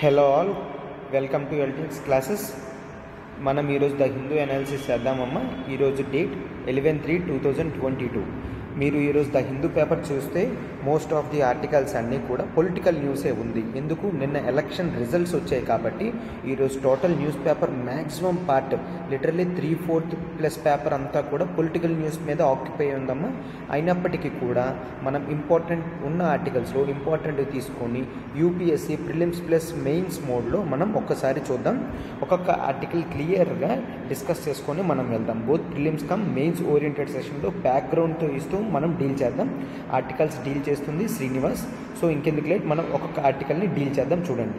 Hello all, welcome to LTX classes. మనం ఈరోజు the Hindu analysis చేద్దామమ్మా. ఈరోజు డేట్ 11/3/2022. మీరు ఈరోజు ద హిందూ పేపర్ చూస్తే మోస్ట్ ఆఫ్ ది ఆర్టికల్స్ అన్నీ కూడా పొలిటికల్ న్యూసే ఉంది. ఎందుకు? నిన్న ఎలక్షన్ రిజల్ట్స్ వచ్చాయి కాబట్టి ఈరోజు total news paper maximum part literally 3/4+ paper అంతా కూడా పొలిటికల్ న్యూస్ మీద ఆక్యుపై ఉందమ్మా. అయినప్పటికీ కూడా మనం ఇంపార్టెంట్ ఉన్న ఆర్టికల్స్లో ఇంపార్టెంట్ తీసుకొని యూపీఎస్సీ ప్రిలిమ్స్ ప్లస్ మెయిన్స్ మోడ్లో మనం ఒక్కసారి చూద్దాం. ఒక్కొక్క ఆర్టికల్ క్లియర్గా డిస్కస్ చేసుకొని మనం వెళ్దాం. Both prelims cum mains oriented సెషన్లో బ్యాక్గ్రౌండ్తో ఇస్తూ మనం డీల్ చేద్దాం. ఆర్టికల్స్ డీల్ చేస్తుంది శ్రీనివాస్. సో ఇంకెందుకు లేట్, మనం ఒక్కొక్క ఆర్టికల్ని డీల్ చేద్దాం. చూడండి,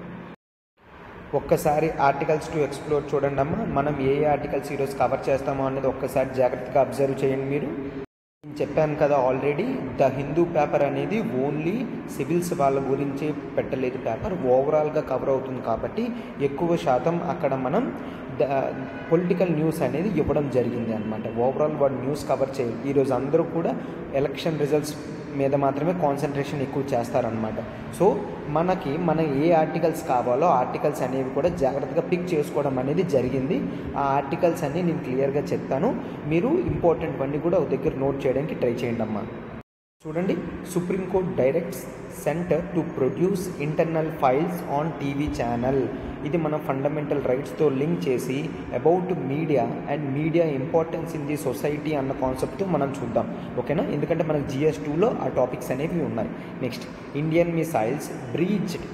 ఒక్కసారి ఆర్టికల్స్ టు ఎక్స్ప్లోర్ చూడండి అమ్మా. మనం ఏ ఆర్టికల్స్ ఈరోజు కవర్ చేస్తామో అనేది ఒక్కసారి జాగ్రత్తగా అబ్జర్వ్ చేయండి. మీరు నేను చెప్పాను కదా ఆల్రెడీ, ద హిందూ పేపర్ అనేది ఓన్లీ సివిల్స్ వాళ్ళ గురించి పెట్టలేదు. పేపర్ ఓవరాల్గా కవర్ అవుతుంది కాబట్టి ఎక్కువ శాతం అక్కడ మనం పొలిటికల్ న్యూస్ అనేది ఇవ్వడం జరిగింది అనమాట. ఓవరాల్ వాడు న్యూస్ కవర్ చేయాలి. ఈరోజు అందరూ కూడా ఎలక్షన్ రిజల్ట్స్ మీద మాత్రమే కాన్సన్ట్రేషన్ ఎక్కువ చేస్తారనమాట. సో మన ఏ ఆర్టికల్స్ కావాలో ఆర్టికల్స్ అనేవి కూడా జాగ్రత్తగా పిక్ చేసుకోవడం అనేది జరిగింది. ఆ ఆర్టికల్స్ అన్నీ నేను క్లియర్గా చెప్తాను. మీరు ఇంపార్టెంట్ అన్నీ కూడా ఒక దగ్గర నోట్ చేయడానికి ట్రై చేయండి అమ్మా. చూడండి, supreme court directs centre to produce internal files on TV channel. ఇది మన ఫండమెంటల్ రైట్స్తో లింక్ చేసి about media and media importance in the society అన్న కాన్సెప్ట్తో మనం చూద్దాం. ఓకేనా? ఎందుకంటే మనకు GS2లో ఆ టాపిక్స్ అనేవి ఉన్నాయి. Next, Indian missiles breached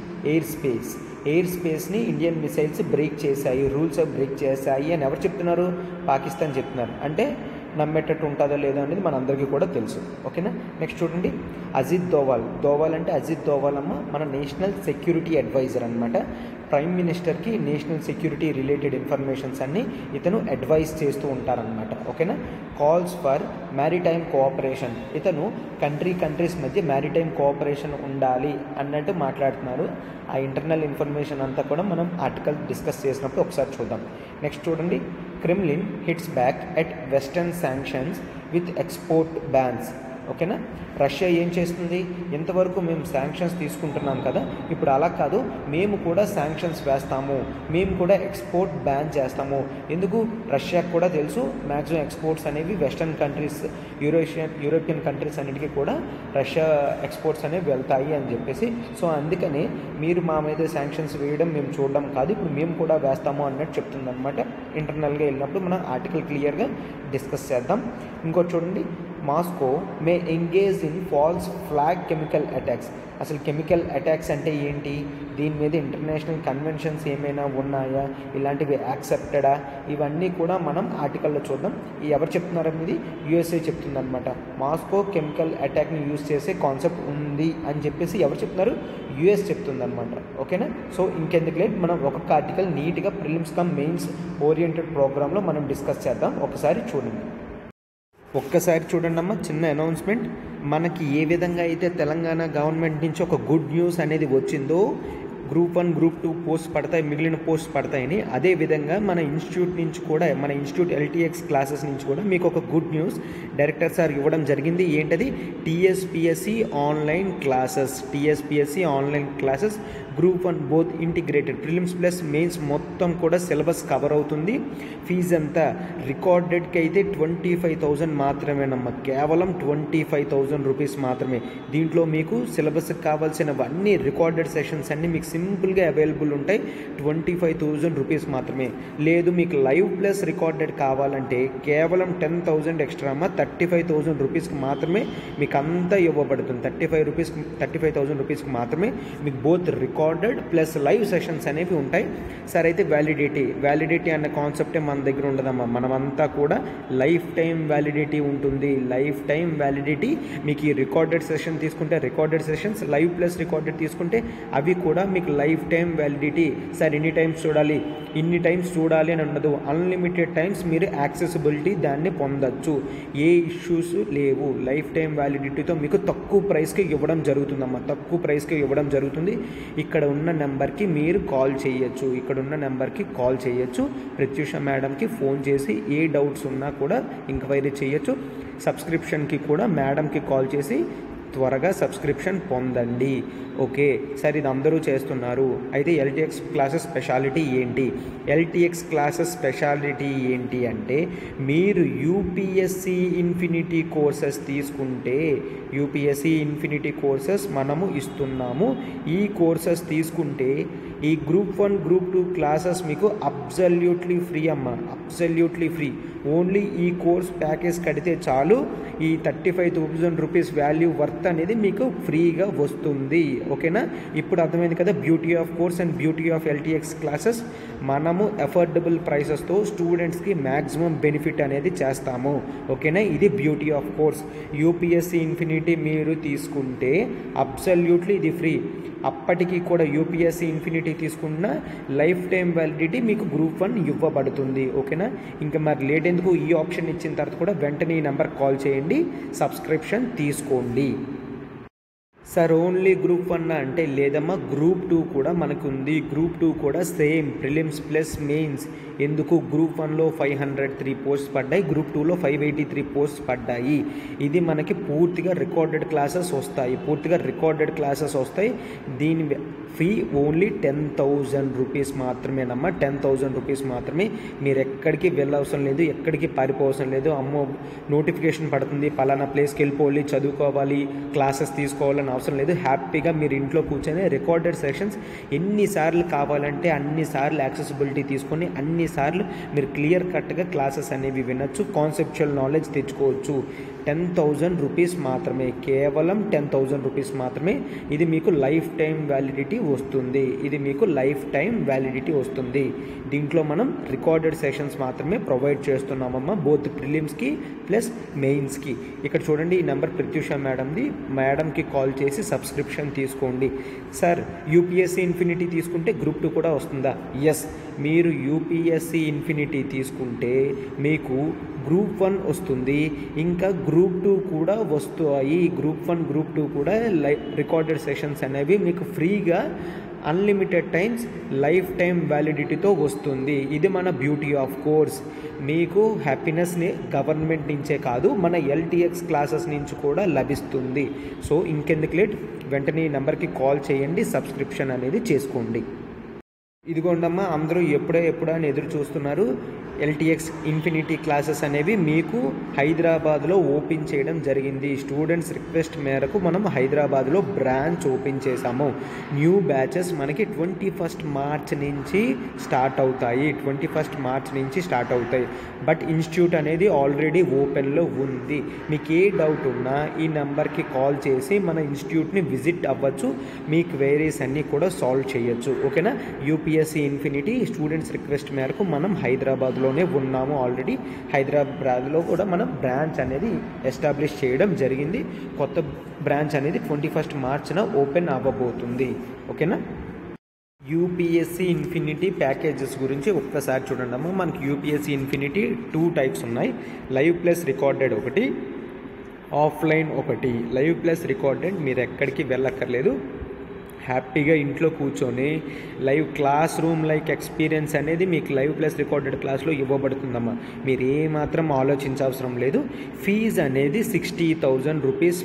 air స్పేస్ని ఇండియన్ మిసైల్స్ బ్రేక్ చేశాయి, రూల్స్ బ్రేక్ చేశాయి అని ఎవరు చెప్తున్నారు? పాకిస్తాన్ చెప్తున్నారు. అంటే నమ్మేటట్టు ఉంటుందో లేదో అనేది మనందరికీ కూడా తెలుసు. ఓకేనా? నెక్స్ట్ చూడండి, అజిత్ దోవాల్ అంటే అజిత్ దోవాల్ అమ్మ మన నేషనల్ సెక్యూరిటీ అడ్వైజర్ అనమాట. ప్రైమ్ మినిస్టర్కి నేషనల్ సెక్యూరిటీ రిలేటెడ్ ఇన్ఫర్మేషన్స్ అన్నీ ఇతను అడ్వైజ్ చేస్తూ ఉంటారనమాట. ఓకేనా? Calls for maritime cooperation. ఇతను కంట్రీస్ మధ్య మ్యారిటైమ్ కోఆపరేషన్ ఉండాలి అన్నట్టు మాట్లాడుతున్నారు. ఆ ఇంటర్నల్ ఇన్ఫర్మేషన్ అంతా కూడా మనం ఆర్టికల్ డిస్కస్ చేసినప్పుడు ఒకసారి చూద్దాం. నెక్స్ట్ చూడండి, Kremlin hits back at western sanctions with export bans. ఓకేనా? రష్యా ఏం చేస్తుంది? ఇంతవరకు మేము శాంక్షన్స్ తీసుకుంటున్నాం కదా, ఇప్పుడు అలా కాదు, మేము కూడా శాంక్షన్స్ వేస్తాము, మేము కూడా ఎక్స్పోర్ట్ బ్యాన్ చేస్తాము. ఎందుకు? రష్యాకు కూడా తెలుసు మ్యాక్సిమం ఎక్స్పోర్ట్స్ అనేవి వెస్టర్న్ కంట్రీస్, యూరోపియన్ కంట్రీస్ అన్నిటికీ కూడా రష్యా ఎక్స్పోర్ట్స్ అనేవి వెళ్తాయి అని చెప్పేసి. సో అందుకని మీరు మా మీద శాంక్షన్స్ వేయడం మేము చూడడం కాదు, ఇప్పుడు మేము కూడా వేస్తాము అన్నట్టు చెప్తుందన్నమాట. ఇంటర్నల్గా వెళ్ళినప్పుడు మనం ఆర్టికల్ క్లియర్గా డిస్కస్ చేద్దాం. ఇంకోటి చూడండి, Moscow may engage in false flag chemical attacks. అసలు కెమికల్ అటాక్స్ అంటే ఏంటి? దీని మీద ఇంటర్నేషనల్ కన్వెన్షన్స్ ఏమైనా ఉన్నాయా? ఇలాంటివి యాక్సెప్టెడా? ఇవన్నీ కూడా మనం ఆర్టికల్లో చూద్దాం. ఎవరు చెప్తున్నారనేది USA చెప్తుందనమాట. మాస్కో కెమికల్ అటాక్ని యూజ్ చేసే కాన్సెప్ట్ ఉంది అని చెప్పేసి ఎవరు చెప్తున్నారు? US చెప్తుందనమాట. ఓకేనా? సో ఇంకెందుకు లేట్, మనం ఒక్కొక్క ఆర్టికల్ నీట్గా ప్రిలిమ్స్ కమ్ మెయిన్స్ ఓరియంటెడ్ ప్రోగ్రాంలో మనం డిస్కస్ చేద్దాం. ఒకసారి చూడండి అమ్మ. చిన్న అనౌన్స్మెంట్, మనకి ఏ విధంగా అయితే తెలంగాణ గవర్నమెంట్ నుంచి ఒక గుడ్ న్యూస్ అనేది వచ్చిందో, Group 1 Group 2 పోస్ట్ పడతాయి, మిగిలిన పోస్ట్ పడతాయని, అదేవిధంగా మన ఇన్స్టిట్యూట్ నుంచి కూడా, మన ఇన్స్టిట్యూట్ LTX క్లాసెస్ నుంచి కూడా మీకు ఒక గుడ్ న్యూస్ డైరెక్టర్ సార్ ఇవ్వడం జరిగింది. ఏంటది? TSPSC online classes Group 1 both integrated prelims plus mains మొత్తం కూడా సిలబస్ కవర్ అవుతుంది. ఫీజు అంతా రికార్డెడ్కి అయితే 25,000 మాత్రమేనమ్మా. కేవలం 25,000 రూపీస్ మాత్రమే. దీంట్లో మీకు సిలబస్కి కావాల్సినవన్నీ రికార్డెడ్ సెషన్స్ అన్నీ మీకు సింపుల్గా అవైలబుల్ ఉంటాయి. 25,000 రూపీస్ మాత్రమే. లేదు మీకు లైవ్ ప్లస్ రికార్డెడ్ కావాలంటే కేవలం 10,000 ఎక్స్ట్రా అమ్మ. 35,000 రూపీస్కి మాత్రమే మీకు అంతా ఇవ్వబడుతుంది. 35,000 రూపీస్కి మాత్రమే మీకు both recorded plus live sessions అనేవి ఉంటాయి. సరే, అయితే వ్యాలిడిటీ అన్న కాన్సెప్టే మన దగ్గర ఉండదమ్మా. మనమంతా కూడా లైఫ్ టైం వ్యాలిడిటీ ఉంటుంది. లైఫ్ టైం వ్యాలిడిటీ మీకు ఈ రికార్డెడ్ సెషన్ తీసుకుంటే recorded sessions, live plus recorded తీసుకుంటే అవి కూడా మీకు లైఫ్ టైం వ్యాలిడిటీ. సార్ ఇన్ని టైమ్స్ చూడాలి అని ఉండదు. అన్లిమిటెడ్ టైమ్స్ మీరు యాక్సెసిబిలిటీ దాన్ని పొందొచ్చు. ఏ ఇష్యూస్ లేవు. లైఫ్ టైం వ్యాలిడిటీతో మీకు తక్కువ ప్రైస్కి ఇవ్వడం జరుగుతుందమ్మా. ఇక్కడ ఉన్న నెంబర్కి మీరు కాల్ చేయొచ్చు. ప్రత్యూష మేడంకి ఫోన్ చేసి ఏ డౌట్స్ ఉన్నా కూడా ఎంక్వైరీ చేయొచ్చు. సబ్స్క్రిప్షన్కి కూడా మేడంకి కాల్ చేసి త్వరగా సబ్స్క్రిప్షన్ పొందండి. ఓకే సార్, ఇది అందరూ చేస్తున్నారు. అయితే ఎల్టీఎక్స్ క్లాసెస్ స్పెషాలిటీ ఏంటి? ఎల్టీఎక్స్ క్లాసెస్ స్పెషాలిటీ ఏంటి అంటే, మీరు యూపీఎస్సి ఇన్ఫినిటీ కోర్సెస్ తీసుకుంటే యూపీఎస్సి ఇన్ఫినిటీ కోర్సెస్ మనము ఇస్తున్నాము. ఈ కోర్సెస్ తీసుకుంటే ఈ గ్రూప్ 1 గ్రూప్ 2 క్లాసెస్ మీకు అబ్సల్యూట్లీ ఫ్రీ అమ్మ, అబ్సల్యూట్లీ ఫ్రీ. ఓన్లీ ఈ కోర్స్ ప్యాకేజ్ కడితే చాలు, ఈ 35,000 రూపీస్ వాల్యూ వర్త్ అనేది మీకు ఫ్రీగా వస్తుంది. ఓకేనా? ఇప్పుడు అర్థమైంది కదా beauty of course and beauty of LTX classes. మనము అఫోర్డబుల్ ప్రైసెస్తో స్టూడెంట్స్కి మ్యాక్సిమం బెనిఫిట్ అనేది చేస్తాము. ఓకేనా? ఇది beauty of course. UPSC infinity మీరు తీసుకుంటే అబ్సల్యూట్లీ ఇది ఫ్రీ. అప్పటికి కూడా యూపీఎస్సి ఇన్ఫినిటీ తీసుకున్న లైఫ్ టైం వ్యాలిడిటీ మీకు గ్రూప్ 1 ఇవ్వబడుతుంది. ఓకేనా? ఇంకా మరి లేట్ ఎందుకు, ఈ ఆప్షన్ ఇచ్చిన తర్వాత కూడా వెంటనే ఈ నెంబర్ కాల్ చేయండి, సబ్స్క్రిప్షన్ తీసుకోండి. సార్ ఓన్లీ గ్రూప్ 1 అంటే లేదమ్మా, గ్రూప్ 2 కూడా మనకు ఉంది. గ్రూప్ 2 కూడా సేమ్ ప్రిలిమ్స్ ప్లస్ మెయిన్స్. ఎందుకు? గ్రూప్ 1లో 503 పోస్ట్స్ పడ్డాయి, గ్రూప్ 2లో 583 పోస్ట్స్ పడ్డాయి. ఇది మనకి పూర్తిగా రికార్డెడ్ క్లాసెస్ వస్తాయి. దీని ఫీ ఓన్లీ 10,000 రూపీస్ మాత్రమేనమ్మా, 10,000 రూపీస్ మాత్రమే. మీరు ఎక్కడికి వెళ్ళవసరం లేదు, ఎక్కడికి పారిపోవసరం లేదు. అమ్మో నోటిఫికేషన్ పడుతుంది, పలానా ప్లేస్కి వెళ్ళిపోవాలి, చదువుకోవాలి, క్లాసెస్ తీసుకోవాలని అవసరం లేదు. హ్యాపీగా మీరు ఇంట్లో కూర్చొని రికార్డెడ్ సెషన్స్ ఎన్నిసార్లు కావాలంటే అన్నిసార్లు యాక్సెసిబిలిటీ తీసుకొని అన్నిసార్లు మీరు క్లియర్ కట్గా క్లాసెస్ అనేవి వినొచ్చు, కాన్సెప్చువల్ నాలెడ్జ్ తెచ్చుకోవచ్చు. 10,000 రూపీస్ మాత్రమే, కేవలం 10,000 రూపీస్ మాత్రమే. ఇది మీకు లైఫ్ టైం వ్యాలిడిటీ వస్తుంది. దీంట్లో మనం రికార్డెడ్ సెషన్స్ మాత్రమే ప్రొవైడ్ చేస్తున్నామమ్మా, బోత్ ప్రిలిమ్స్కి ప్లస్ మెయిన్స్కి. ఇక్కడ చూడండి, ఈ నెంబర్ ప్రత్యూష మేడంకి కాల్ చేసి సబ్స్క్రిప్షన్ తీసుకోండి. సార్ యూపీఎస్సి ఇన్ఫినిటీ తీసుకుంటే గ్రూప్ 2 కూడా వస్తుందా? ఎస్, మీరు యూపీఎస్సి ఇన్ఫినిటీ తీసుకుంటే మీకు గ్రూప్ 1 వస్తుంది, ఇంకా గ్రూప్ 2 కూడా వస్తాయి. గ్రూప్ 1 గ్రూప్ 2 కూడా రికార్డెడ్ సెషన్స్ అనేవి మీకు ఫ్రీగా అన్లిమిటెడ్ టైమ్స్ లైఫ్ టైం వ్యాలిడిటీతో వస్తుంది. ఇది మన బ్యూటీ ఆఫ్ కోర్స్. మీకు హ్యాపీనెస్ని గవర్నమెంట్ నుంచే కాదు, మన ఎల్టీఎక్స్ క్లాసెస్ నుంచి కూడా లభిస్తుంది. సో ఇంకెందుకు లేట్, వెంటనే ఈ నెంబర్కి కాల్ చేయండి, సబ్స్క్రిప్షన్ అనేది చేసుకోండి. ఇదిగోండమ్మా, అందరూ ఎప్పుడా అని ఎదురు చూస్తున్నారు. ఎల్టీఎక్స్ ఇన్ఫినిటీ క్లాసెస్ అనేవి మీకు హైదరాబాద్లో ఓపెన్ చేయడం జరిగింది. స్టూడెంట్స్ రిక్వెస్ట్ మేరకు మనం హైదరాబాద్లో బ్రాంచ్ ఓపెన్ చేశాము. న్యూ బ్యాచెస్ మనకి 21 మార్చ్ నుంచి స్టార్ట్ అవుతాయి. బట్ ఇన్స్టిట్యూట్ అనేది ఆల్రెడీ ఓపెన్లో ఉంది. మీకు ఏ డౌట్ ఉన్నా ఈ నెంబర్కి కాల్ చేసి మన ఇన్స్టిట్యూట్ని విజిట్ అవ్వచ్చు, మీ క్వైరీస్ అన్నీ కూడా సాల్వ్ చేయొచ్చు. ఓకేనా? యూపీఎస్సి ఇన్ఫినిటీ స్టూడెంట్స్ రిక్వెస్ట్ మేరకు మనం హైదరాబాద్లోనే ఉన్నాము. ఆల్రెడీ హైదరాబాద్లో కూడా మనం బ్రాంచ్ అనేది ఎస్టాబ్లిష్ చేయడం జరిగింది. కొత్త బ్రాంచ్ అనేది 21 మార్చ్న ఓపెన్ అవ్వబోతుంది. ఓకేనా? యూపీఎస్సి ఇన్ఫినిటీ ప్యాకేజెస్ గురించి ఒక్కసారి చూడండి అమ్మా. మనకి యూపీఎస్సి ఇన్ఫినిటీ 2 టైప్స్ ఉన్నాయి. లైవ్ ప్లస్ రికార్డెడ్ ఒకటి, ఆఫ్లైన్ ఒకటి. లైవ్ ప్లస్ రికార్డెడ్ మీరు ఎక్కడికి వెళ్ళక్కర్లేదు, హ్యాపీగా ఇంట్లో కూర్చొని live class room like experience అనేది మీకు లైవ్ ప్లస్ రికార్డెడ్ క్లాస్లో ఇవ్వబడుతుందమ్మా. మీరు ఏమాత్రం ఆలోచించవసరం లేదు. ఫీజు అనేది 60,000 రూపీస్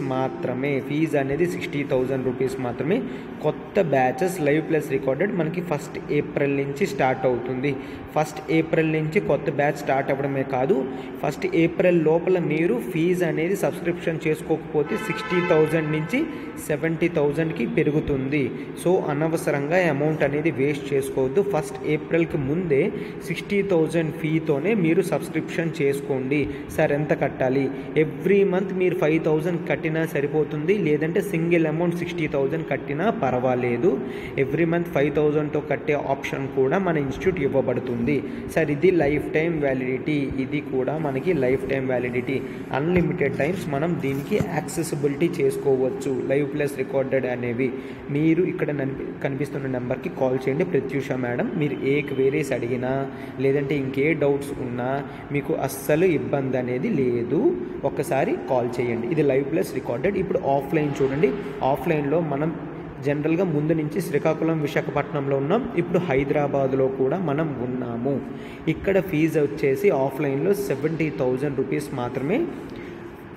మాత్రమే. కొత్త బ్యాచెస్ లైవ్ ప్లస్ రికార్డెడ్ మనకి 1 ఏప్రిల్ నుంచి స్టార్ట్ అవుతుంది. 1 ఏప్రిల్ నుంచి కొత్త బ్యాచ్ స్టార్ట్ అవ్వడమే కాదు, 1 ఏప్రిల్ లోపల మీరు ఫీజు అనేది సబ్స్క్రిప్షన్ చేసుకోకపోతే 60,000 నుంచి 70,000కి పెరుగుతుంది. సో అనవసరంగా అమౌంట్ అనేది వేస్ట్ చేసుకోవద్దు. 1 ఏప్రిల్కి ముందే 60,000 ఫీతోనే మీరు సబ్స్క్రిప్షన్ చేసుకోండి. సార్ ఎంత కట్టాలి? ఎవ్రీ మంత్ మీరు 5,000 కట్టినా సరిపోతుంది, లేదంటే సింగిల్ అమౌంట్ 60,000 కట్టినా పర్వాలేదు. ఎవ్రీ మంత్ 5,000తో కట్టే ఆప్షన్ కూడా మన ఇన్స్టిట్యూట్ ఇవ్వబడుతుంది. సార్ ఇది లైఫ్ టైం వ్యాలిడిటీ, ఇది కూడా మనకి life time validity. Unlimited times మనం దీనికి యాక్సెసిబిలిటీ చేసుకోవచ్చు. లైవ్ ప్లస్ రికార్డెడ్ అనేవి మీరు ఇక్కడ కనిపిస్తున్న నెంబర్కి కాల్ చేయండి. ప్రత్యూష మేడం, మీరు ఏ క్వైరీస్ అడిగినా లేదంటే ఇంకే డౌట్స్ ఉన్నా మీకు అస్సలు ఇబ్బంది అనేది లేదు. ఒక్కసారి కాల్ చేయండి. ఇది లైవ్ ప్లస్ రికార్డెడ్. ఇప్పుడు ఆఫ్లైన్ చూడండి. ఆఫ్లైన్లో మనం జనరల్గా ముందు నుంచి శ్రీకాకుళం, విశాఖపట్నంలో ఉన్నాం. ఇప్పుడు హైదరాబాద్లో కూడా మనం ఉన్నాము. ఇక్కడ ఫీజు వచ్చేసి ఆఫ్లైన్లో 70,000 రూపీస్ మాత్రమే.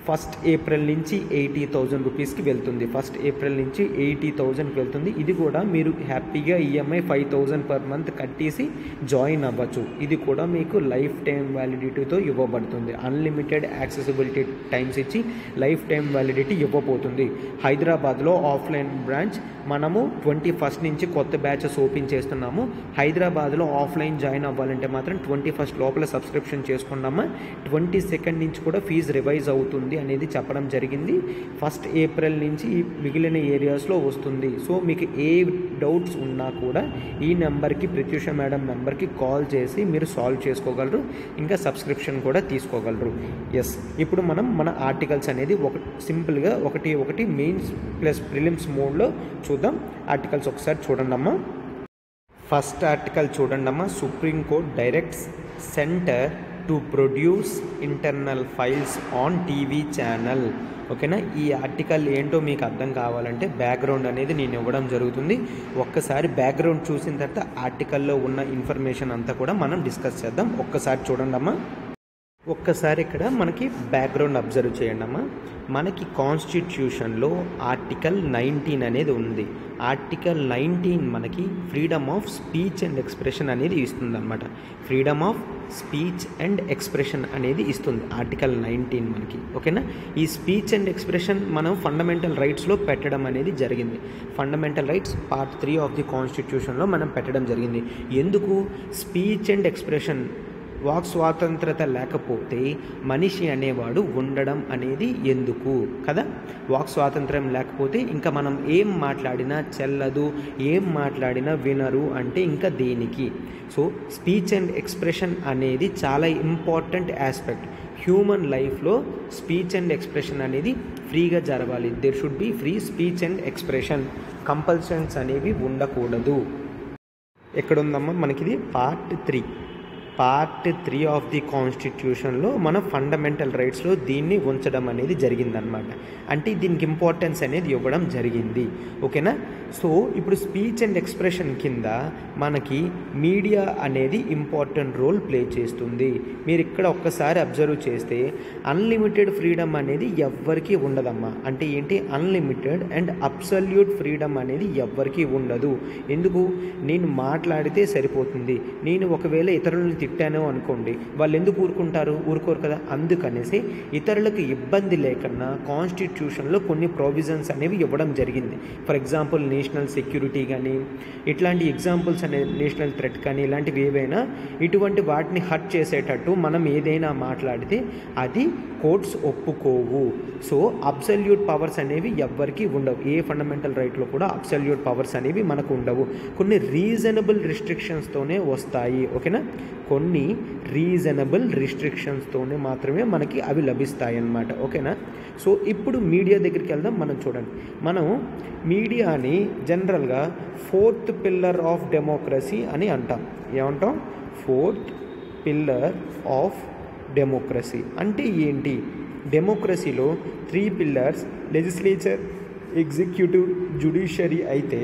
ఫస్ట్ ఏప్రిల్ నుంచి 80,000 రూపీస్కి వెళ్తుంది. ఫస్ట్ ఏప్రిల్ నుంచి 80,000కి వెళ్తుంది. ఇది కూడా మీరు హ్యాపీగా ఈఎంఐ 5,000 పర్ మంత్ కట్టేసి జాయిన్ అవ్వచ్చు. ఇది కూడా మీకు లైఫ్ టైం వ్యాలిడిటీతో ఇవ్వబడుతుంది. అన్లిమిటెడ్ యాక్సెసిబిలిటీ టైమ్స్ ఇచ్చి లైఫ్ టైం వ్యాలిడిటీ ఇవ్వబోతుంది. హైదరాబాద్లో ఆఫ్లైన్ బ్రాంచ్ మనము 21st నుంచి కొత్త బ్యాచెస్ ఓపెన్ చేస్తున్నాము. హైదరాబాద్లో ఆఫ్లైన్ జాయిన్ అవ్వాలంటే మాత్రం 21st లోపల సబ్స్క్రిప్షన్ చేసుకున్నామా 22nd నుంచి కూడా ఫీజు రివైజ్ అవుతుంది అనేది చెప్పడం జరిగింది. ఫస్ట్ ఏప్రిల్ నుంచి మిగిలిన ఏరియాస్లో వస్తుంది. సో మీకు ఏ డౌట్స్ ఉన్నా కూడా ఈ నెంబర్కి ప్రత్యూష మేడం నెంబర్కి కాల్ చేసి మీరు సాల్వ్ చేసుకోగలరు. ఇంకా సబ్స్క్రిప్షన్ కూడా తీసుకోగలరు. ఎస్, ఇప్పుడు మనం మన ఆర్టికల్స్ అనేది సింపుల్గా ఒకటి మెయిన్స్ ప్లస్ ప్రిలిమ్స్ మోడ్లో చూద్దాం. ఆర్టికల్స్ ఒకసారి చూడండి అమ్మా. ఫస్ట్ ఆర్టికల్ చూడండి అమ్మా. Supreme court directs centre to produce internal files on TV channel. ఓకేనా, ఈ ఆర్టికల్ ఏంటో మీకు అర్థం కావాలంటే బ్యాక్గ్రౌండ్ అనేది నేను ఇవ్వడం జరుగుతుంది. ఒక్కసారి బ్యాక్గ్రౌండ్ చూసిన తర్వాత ఆర్టికల్లో ఉన్న ఇన్ఫర్మేషన్ అంతా కూడా మనం డిస్కస్ చేద్దాం. ఒక్కసారి చూడండి అమ్మా. ఒక్కసారి ఇక్కడ మనకి బ్యాక్గ్రౌండ్ అబ్జర్వ్ చేయండి అమ్మా. మనకి కాన్స్టిట్యూషన్లో ఆర్టికల్ 19 అనేది ఉంది. ఆర్టికల్ 19 మనకి freedom of speech and expression అనేది ఇస్తుంది అనమాట. Freedom of speech and expression అనేది ఇస్తుంది ఆర్టికల్ 19 మనకి. ఓకేనా, ఈ స్పీచ్ అండ్ ఎక్స్ప్రెషన్ మనం ఫండమెంటల్ రైట్స్లో పెట్టడం అనేది జరిగింది. Fundamental rights part 3 of the కాన్స్టిట్యూషన్లో మనం పెట్టడం జరిగింది. ఎందుకు? స్పీచ్ అండ్ ఎక్స్ప్రెషన్, వాక్ స్వాతంత్రత లేకపోతే మనిషి అనేవాడు ఉండడం అనేది ఎందుకు కదా. వాక్ స్వాతంత్రం లేకపోతే ఇంకా మనం ఏం మాట్లాడినా చెల్లదు, ఏం మాట్లాడినా వినరు అంటే ఇంకా దేనికి. సో స్పీచ్ అండ్ ఎక్స్ప్రెషన్ అనేది చాలా ఇంపార్టెంట్ ఆస్పెక్ట్. హ్యూమన్ లైఫ్లో స్పీచ్ అండ్ ఎక్స్ప్రెషన్ అనేది ఫ్రీగా జరగాలి. There should be free speech and expression. Compulsions అనేవి ఉండకూడదు. ఎక్కడుందమ్మా మనకిది పార్ట్ 3 ఆఫ్ ది కాన్స్టిట్యూషన్లో మన ఫండమెంటల్ రైట్స్లో దీన్ని ఉంచడం అనేది జరిగిందనమాట. అంటే దీనికి ఇంపార్టెన్స్ అనేది ఇవ్వడం జరిగింది. ఓకేనా, సో ఇప్పుడు స్పీచ్ అండ్ ఎక్స్ప్రెషన్ కింద మనకి మీడియా అనేది ఇంపార్టెంట్ రోల్ ప్లే చేస్తుంది. మీరు ఇక్కడ ఒక్కసారి అబ్జర్వ్ చేస్తే అన్లిమిటెడ్ ఫ్రీడమ్ అనేది ఎవ్వరికీ ఉండదమ్మా. అంటే ఏంటి? అన్లిమిటెడ్ అండ్ అబ్సల్యూట్ ఫ్రీడమ్ అనేది ఎవ్వరికీ ఉండదు. ఎందుకు? నేను మాట్లాడితే సరిపోతుంది. నేను ఒకవేళ ఇతరులను తిట్టాను అనుకోండి, వాళ్ళు ఎందుకు ఊరుకోరు కదా. అందుకనేసి ఇతరులకు ఇబ్బంది లేకుండా కాన్స్టిట్యూషన్లో కొన్ని ప్రొవిజన్స్ అనేవి ఇవ్వడం జరిగింది. ఫర్ ఎగ్జాంపుల్ నేషనల్ సెక్యూరిటీ కానీ, ఇట్లాంటి ఎగ్జాంపుల్స్ అనే నేషనల్ థ్రెట్ కానీ, ఇలాంటివి ఏవైనా ఇటువంటి వాటిని హర్ట్ చేసేటట్టు మనం ఏదైనా మాట్లాడితే అది కోర్ట్స్ ఒప్పుకోవు. సో అబ్సల్యూట్ పవర్స్ అనేవి ఎవ్వరికీ ఉండవు. ఏ ఫండమెంటల్ రైట్లో కూడా అబ్సల్యూట్ పవర్స్ అనేవి మనకు ఉండవు. కొన్ని రీజనబుల్ రిస్ట్రిక్షన్స్తోనే వస్తాయి. ఓకేనా, కొన్ని రీజనబుల్ రిస్ట్రిక్షన్స్తోనే మాత్రమే మనకి అవి లభిస్తాయి అన్నమాట. ఓకేనా, సో ఇప్పుడు మీడియా దగ్గరికి వెళ్దాం. మనం చూడండి, మనం మీడియాని జనరల్గా 4th పిల్లర్ ఆఫ్ డెమోక్రసీ అని అంటాం. ఏమంటాం? 4th పిల్లర్ ఆఫ్ డెమోక్రసీ అంటే ఏంటి? డెమోక్రసీలో 3 పిల్లర్స్ లెజిస్లేచర్, ఎగ్జిక్యూటివ్, జ్యుడిషియరీ అయితే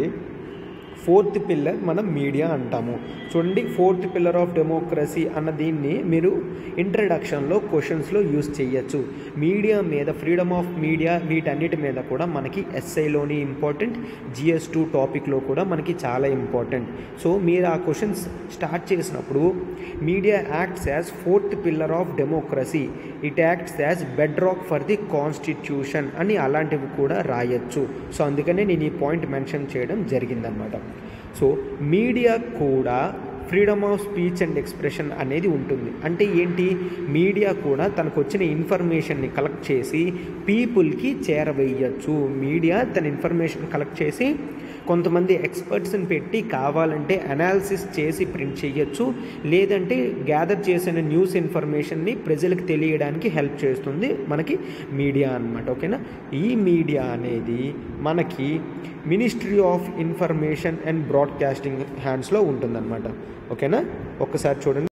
4th పిల్లర్ మనం మీడియా అంటాము. చూడండి, 4th పిల్లర్ ఆఫ్ డెమోక్రసీ అన్న దీన్ని మీరు ఇంట్రడక్షన్లో క్వశ్చన్స్లో యూజ్ చేయొచ్చు. మీడియా మీద, ఫ్రీడమ్ ఆఫ్ మీడియా, వీటన్నిటి మీద కూడా మనకి ఎస్ఐలోని ఇంపార్టెంట్, GS2 టాపిక్లో కూడా మనకి చాలా ఇంపార్టెంట్. సో మీరు ఆ క్వశ్చన్స్ స్టార్ట్ చేసినప్పుడు media acts as 4th pillar of democracy, it acts as bedrock for the constitution అని అలాంటివి కూడా రాయొచ్చు. సో అందుకనే నేను ఈ పాయింట్ మెన్షన్ చేయడం జరిగిందనమాట. సో మీడియా కూడా freedom of speech and expression అనేది ఉంటుంది. అంటే ఏంటి? మీడియా కూడా తనకు వచ్చిన ఇన్ఫర్మేషన్ని కలెక్ట్ చేసి పీపుల్కి చేరవేయచ్చు. మీడియా తన ఇన్ఫర్మేషన్ కలెక్ట్ చేసి కొంతమంది ఎక్స్పర్ట్స్ని పెట్టి కావాలంటే అనాలిసిస్ చేసి ప్రింట్ చేయొచ్చు, లేదంటే గ్యాదర్ చేసిన న్యూస్ ఇన్ఫర్మేషన్ని ప్రజలకు తెలియడానికి హెల్ప్ చేస్తుంది మనకి మీడియా అన్నమాట. ఓకేనా, ఈ మీడియా అనేది మనకి ministry of information and broadcasting హ్యాండ్స్లో ఉంటుందన్నమాట. ఓకేనా, ఒక్కసారి చూడండి.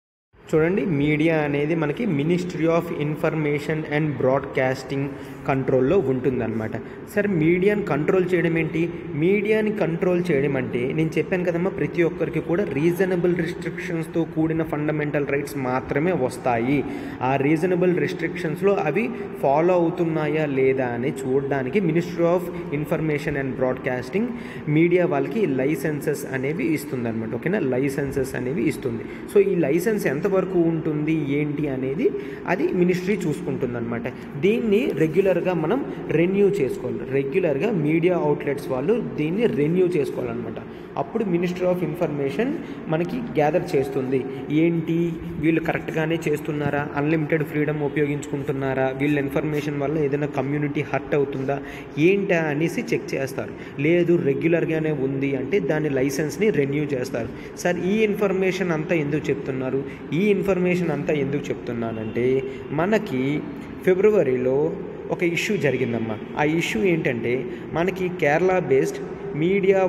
చూడండి, మీడియా అనేది మనకి ministry of information and broadcasting కంట్రోల్లో ఉంటుందన్నమాట. సరే, మీడియాని కంట్రోల్ చేయడం ఏంటి? మీడియాని కంట్రోల్ చేయడం అంటే నేను చెప్పాను కదమ్మా, ప్రతి ఒక్కరికి కూడా రీజనబుల్ రిస్ట్రిక్షన్స్తో కూడిన ఫండమెంటల్ రైట్స్ మాత్రమే వస్తాయి. ఆ రీజనబుల్ రిస్ట్రిక్షన్స్లో అవి ఫాలో అవుతున్నాయా లేదా అని చూడడానికి ministry of information and broadcasting media వాళ్ళకి లైసెన్సెస్ అనేవి ఇస్తుందన్నమాట. ఓకేనా, లైసెన్సెస్ అనేవి ఇస్తుంది. సో ఈ లైసెన్స్ ఎంతవరకు ఉంటుంది ఏంటి అనేది అది మినిస్ట్రీ చూసుకుంటుందన్నమాట. దీన్ని రెగ్యులర్గా మనం రెన్యూ చేసుకోవాలి. రెగ్యులర్గా మీడియా అవుట్లెట్స్ వాళ్ళు దీన్ని రెన్యూ చేసుకోవాలన్నమాట. అప్పుడు మినిస్ట్రీ ఆఫ్ ఇన్ఫర్మేషన్ మనకి గ్యాదర్ చేస్తుంది, ఏంటి వీళ్ళు కరెక్ట్గానే చేస్తున్నారా, అన్లిమిటెడ్ ఫ్రీడమ్ ఉపయోగించుకుంటున్నారా, వీళ్ళ ఇన్ఫర్మేషన్ వల్ల ఏదైనా కమ్యూనిటీ హర్ట్ అవుతుందా ఏంటా అనేసి చెక్ చేస్తారు. లేదు రెగ్యులర్గానే ఉంది అంటే దాని లైసెన్స్ని రెన్యూ చేస్తారు. సార్ ఈ ఇన్ఫర్మేషన్ అంతా ఎందుకు చెప్తున్నారు? ఈ ఇన్ఫర్మేషన్ అంతా ఎందుకు చెప్తున్నానంటే మనకి ఫిబ్రవరిలో ఒక ఇష్యూ జరిగిందమ్మా. ఆ ఇష్యూ ఏంటంటే మనకి కేరళ బేస్డ్ మీడియా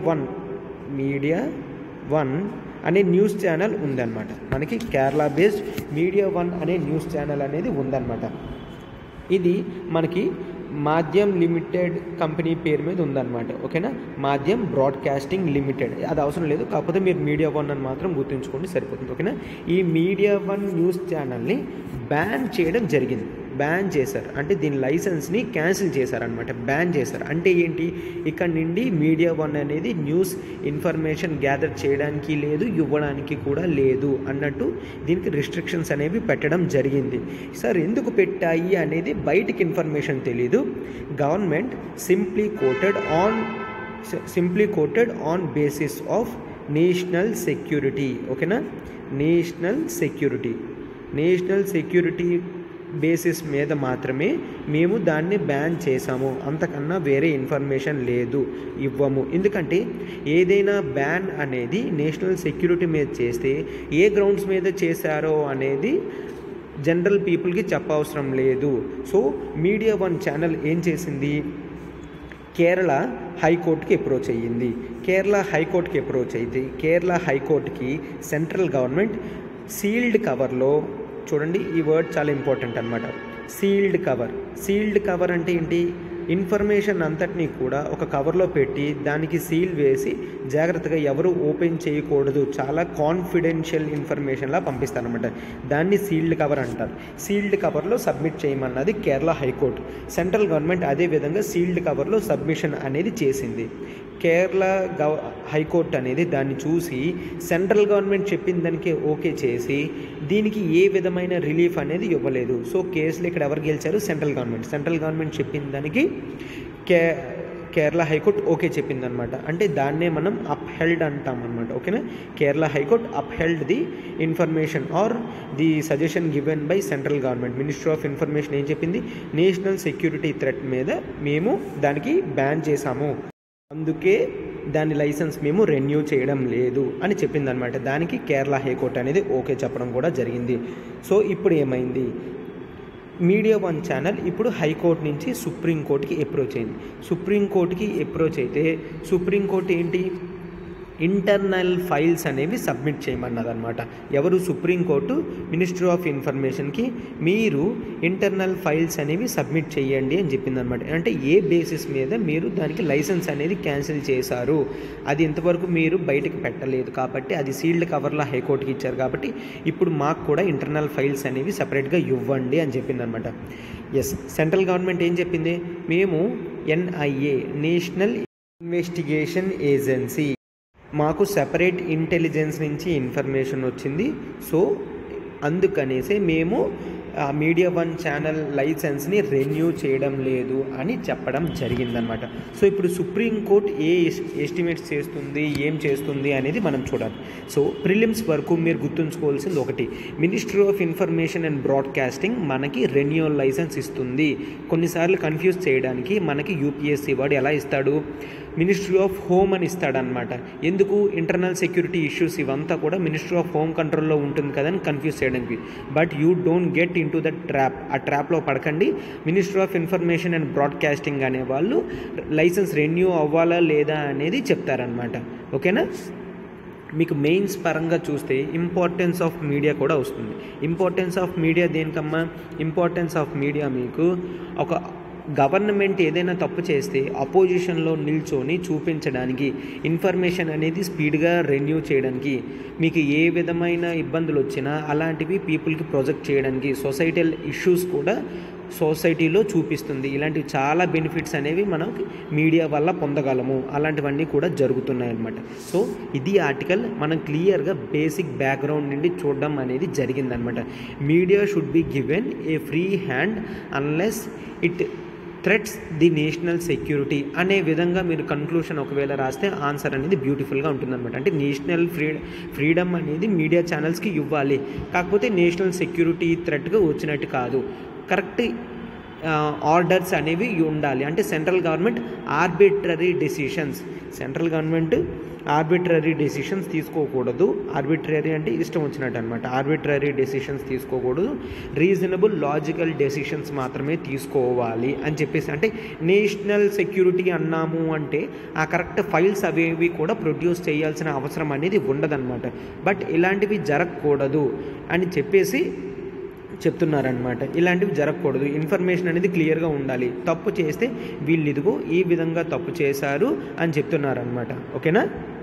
వన్ అనే న్యూస్ ఛానల్ ఉందన్నమాట. మనకి కేరళ బేస్డ్ మీడియా వన్ అనే న్యూస్ ఛానల్ అనేది ఉందన్నమాట. ఇది మనకి మాధ్యం లిమిటెడ్ కంపెనీ పేరు మీద ఉందన్నమాట. ఓకేనా, మాధ్యం బ్రాడ్కాస్టింగ్ లిమిటెడ్, అది అవసరం లేదు, కాకపోతే మీరు మీడియా వన్ అని మాత్రం గుర్తుంచుకోండి సరిపోతుంది. ఓకేనా, ఈ మీడియా వన్ న్యూస్ ఛానల్ని బ్యాన్ చేయడం జరిగింది. బ్యాన్ చేశారు అంటే దీని లైసెన్స్ని క్యాన్సిల్ చేశారనమాట. బ్యాన్ చేశారు అంటే ఏంటి, ఇక్కడ నుండి మీడియా వన్ అనేది న్యూస్ ఇన్ఫర్మేషన్ గ్యాదర్ చేయడానికి లేదు, ఇవ్వడానికి కూడా లేదు అన్నట్టు దీనికి రిస్ట్రిక్షన్స్ అనేవి పెట్టడం జరిగింది. సార్ ఎందుకు పెట్టాయి అనేది బయటికి ఇన్ఫర్మేషన్ తెలీదు. Government simply quoted on basis of national security. ఓకేనా, నేషనల్ సెక్యూరిటీ బేసిస్ మీద మాత్రమే మేము దాన్ని బ్యాన్ చేసాము, అంతకన్నా వేరే ఇన్ఫర్మేషన్ లేదు, ఇవ్వము. ఎందుకంటే ఏదైనా బ్యాన్ అనేది నేషనల్ సెక్యూరిటీ మీద చేస్తే ఏ గ్రౌండ్స్ మీద చేశారో అనేది జనరల్ పీపుల్కి చెప్పవసరం లేదు. సో మీడియా వన్ ఛానల్ ఏం చేసింది, కేరళ హైకోర్టుకి అప్రోచ్ అయ్యింది. కేరళ హైకోర్టుకి సెంట్రల్ గవర్నమెంట్ సీల్డ్ కవర్లో, చూడండి ఈ వర్డ్ చాలా ఇంపార్టెంట్ అనమాట, సీల్డ్ కవర్ అంటే ఏంటి, ఇన్ఫర్మేషన్ అంతటినీ కూడా ఒక కవర్లో పెట్టి దానికి సీల్ వేసి జాగ్రత్తగా ఎవరు ఓపెన్ చేయకూడదు, చాలా కాన్ఫిడెన్షియల్ ఇన్ఫర్మేషన్లా పంపిస్తారనమాట. దాన్ని సీల్డ్ కవర్ అంటారు. సీల్డ్ కవర్లో సబ్మిట్ చేయమన్నది కేరళ హైకోర్టు. సెంట్రల్ గవర్నమెంట్ అదేవిధంగా సీల్డ్ కవర్లో సబ్మిషన్ అనేది చేసింది. కేరళ హైకోర్టు అనేది దాన్ని చూసి సెంట్రల్ గవర్నమెంట్ చెప్పిన దానికి ఓకే చేసి దీనికి ఏ విధమైన రిలీఫ్ అనేది ఇవ్వలేదు. సో కేసులు ఇక్కడ ఎవరు గెలిచారు, సెంట్రల్ గవర్నమెంట్ చెప్పిన దానికి కేరళ హైకోర్టు ఓకే చెప్పిందనమాట. అంటే దాన్నే మనం అప్హెల్డ్ అంటాం అనమాట. ఓకేనా, Kerala high court upheld the information or the suggestion given by central government. Ministry of information ఏం చెప్పింది, నేషనల్ సెక్యూరిటీ థ్రెట్ మీద మేము దానికి బ్యాన్ చేశాము, అందుకే దాని లైసెన్స్ మేము రెన్యూ చేయడం లేదు అని చెప్పిందనమాట. దానికి కేరళ హైకోర్టు అనేది ఓకే చెప్పడం కూడా జరిగింది. సో ఇప్పుడు ఏమైంది, మీడియా వన్ ఛానల్ ఇప్పుడు హైకోర్టు నుంచి సుప్రీంకోర్టుకి అప్రోచ్ అయింది. సుప్రీంకోర్టుకి అప్రోచ్ అయితే సుప్రీంకోర్టు ఏంటి, ఇంటర్నల్ ఫైల్స్ అనేవి సబ్మిట్ చేయమన్నదన్నమాట. ఎవరు, సుప్రీంకోర్టు మినిస్ట్రీ ఆఫ్ ఇన్ఫర్మేషన్కి మీరు ఇంటర్నల్ ఫైల్స్ అనేవి సబ్మిట్ చేయండి అని చెప్పిందనమాట. అంటే ఏ బేసిస్ మీద మీరు దానికి లైసెన్స్ అనేది క్యాన్సిల్ చేశారు, అది ఇంతవరకు మీరు బయటకు పెట్టలేదు కాబట్టి అది సీల్డ్ కవర్లో హైకోర్టుకి ఇచ్చారు కాబట్టి ఇప్పుడు మాకు కూడా ఇంటర్నల్ ఫైల్స్ అనేవి సపరేట్గా ఇవ్వండి అని చెప్పిందనమాట. ఎస్, సెంట్రల్ గవర్నమెంట్ ఏం చెప్పింది, మేము NIA నేషనల్ ఇన్వెస్టిగేషన్ ఏజెన్సీ, మాకు సెపరేట్ ఇంటెలిజెన్స్ నుంచి ఇన్ఫర్మేషన్ వచ్చింది, సో అందుకనేసి మేము మీడియా వన్ ఛానల్ లైసెన్స్ని రెన్యూ చేయడం లేదు అని చెప్పడం జరిగిందనమాట. సో ఇప్పుడు సుప్రీంకోర్టు ఏ ఎస్టిమేట్స్ చేస్తుంది, ఏం చేస్తుంది అనేది మనం చూడాలి. సో ప్రిలిమ్స్ వరకు మీరు గుర్తుంచుకోవాల్సింది ఒకటి, ministry of information and broadcasting మనకి రెన్యూవల్ లైసెన్స్ ఇస్తుంది. కొన్నిసార్లు కన్ఫ్యూజ్ చేయడానికి మనకి UPSC వాడు ఎలా ఇస్తాడు, మినిస్ట్రీ ఆఫ్ హోమ్ అని ఇస్తాడనమాట. ఎందుకు, ఇంటర్నల్ సెక్యూరిటీ ఇష్యూస్ ఇవంతా కూడా మినిస్ట్రీ ఆఫ్ హోమ్ కంట్రోల్లో ఉంటుంది కదా అని కన్ఫ్యూజ్ చేయడానికి. But you don't get into the trap, ఆ ట్రాప్లో పడకండి. Ministry of information and broadcasting అనే వాళ్ళు లైసెన్స్ రెన్యూ అవ్వాలా లేదా అనేది చెప్తారనమాట. ఓకేనా, మీకు మెయిన్స్ పరంగా చూస్తే ఇంపార్టెన్స్ ఆఫ్ మీడియా కూడా వస్తుంది. ఇంపార్టెన్స్ ఆఫ్ మీడియా దేనికమ్మా? ఇంపార్టెన్స్ ఆఫ్ మీడియా మీకు ఒక గవర్నమెంట్ ఏదైనా తప్పు చేస్తే అపోజిషన్లో నిల్చొని చూపించడానికి, ఇన్ఫర్మేషన్ అనేది స్పీడ్గా రెన్యూ చేయడానికి, మీకు ఏ విధమైన ఇబ్బందులు వచ్చినా అలాంటివి పీపుల్కి ప్రొజెక్ట్ చేయడానికి, సొసైటల్ ఇష్యూస్ కూడా సొసైటీలో చూపిస్తుంది. ఇలాంటివి చాలా బెనిఫిట్స్ అనేవి మనకి మీడియా వల్ల పొందగలము. అలాంటివన్నీ కూడా జరుగుతున్నాయి అన్నమాట. సో ఇది ఆర్టికల్ మనం క్లియర్గా బేసిక్ బ్యాక్గ్రౌండ్ నుండి చూడడం అనేది జరిగిందనమాట. Media should be given a free hand unless it threats the national security అనే విధంగా మీరు కన్క్లూషన్ ఒకవేళ రాస్తే ఆన్సర్ అనేది బ్యూటిఫుల్గా ఉంటుందన్నమాట. అంటే నేషనల్ ఫ్రీడమ్ అనేది మీడియా ఛానల్స్కి ఇవ్వాలి, కాకపోతే నేషనల్ సెక్యూరిటీ థ్రెట్గా వచ్చినట్టు కాదు. కరెక్ట్ ఆర్డర్స్ అనేవి ఉండాలి. అంటే సెంట్రల్ గవర్నమెంట్ ఆర్బిట్రరీ డెసిషన్స్ తీసుకోకూడదు. ఆర్బిట్రరీ అంటే ఇష్టం వచ్చినట్టు అనమాట. ఆర్బిట్రరీ డెసిషన్స్ తీసుకోకూడదు, రీజనబుల్ లాజికల్ డెసిషన్స్ మాత్రమే తీసుకోవాలి అని చెప్పేసి. అంటే నేషనల్ సెక్యూరిటీ అన్నాము అంటే ఆ కరెక్ట్ ఫైల్స్ అవేవి కూడా ప్రొడ్యూస్ చేయాల్సిన అవసరం అనేది ఉండదన్నమాట. బట్ ఇలాంటివి జరగకూడదు అని చెప్పేసి చెప్తున్నారనమాట. ఇలాంటివి జరగకూడదు, ఇన్ఫర్మేషన్ అనేది క్లియర్గా ఉండాలి. తప్పు చేస్తే వీళ్ళు ఇదిగో ఈ విధంగా తప్పు చేశారు అని చెప్తున్నారనమాట. ఓకేనా?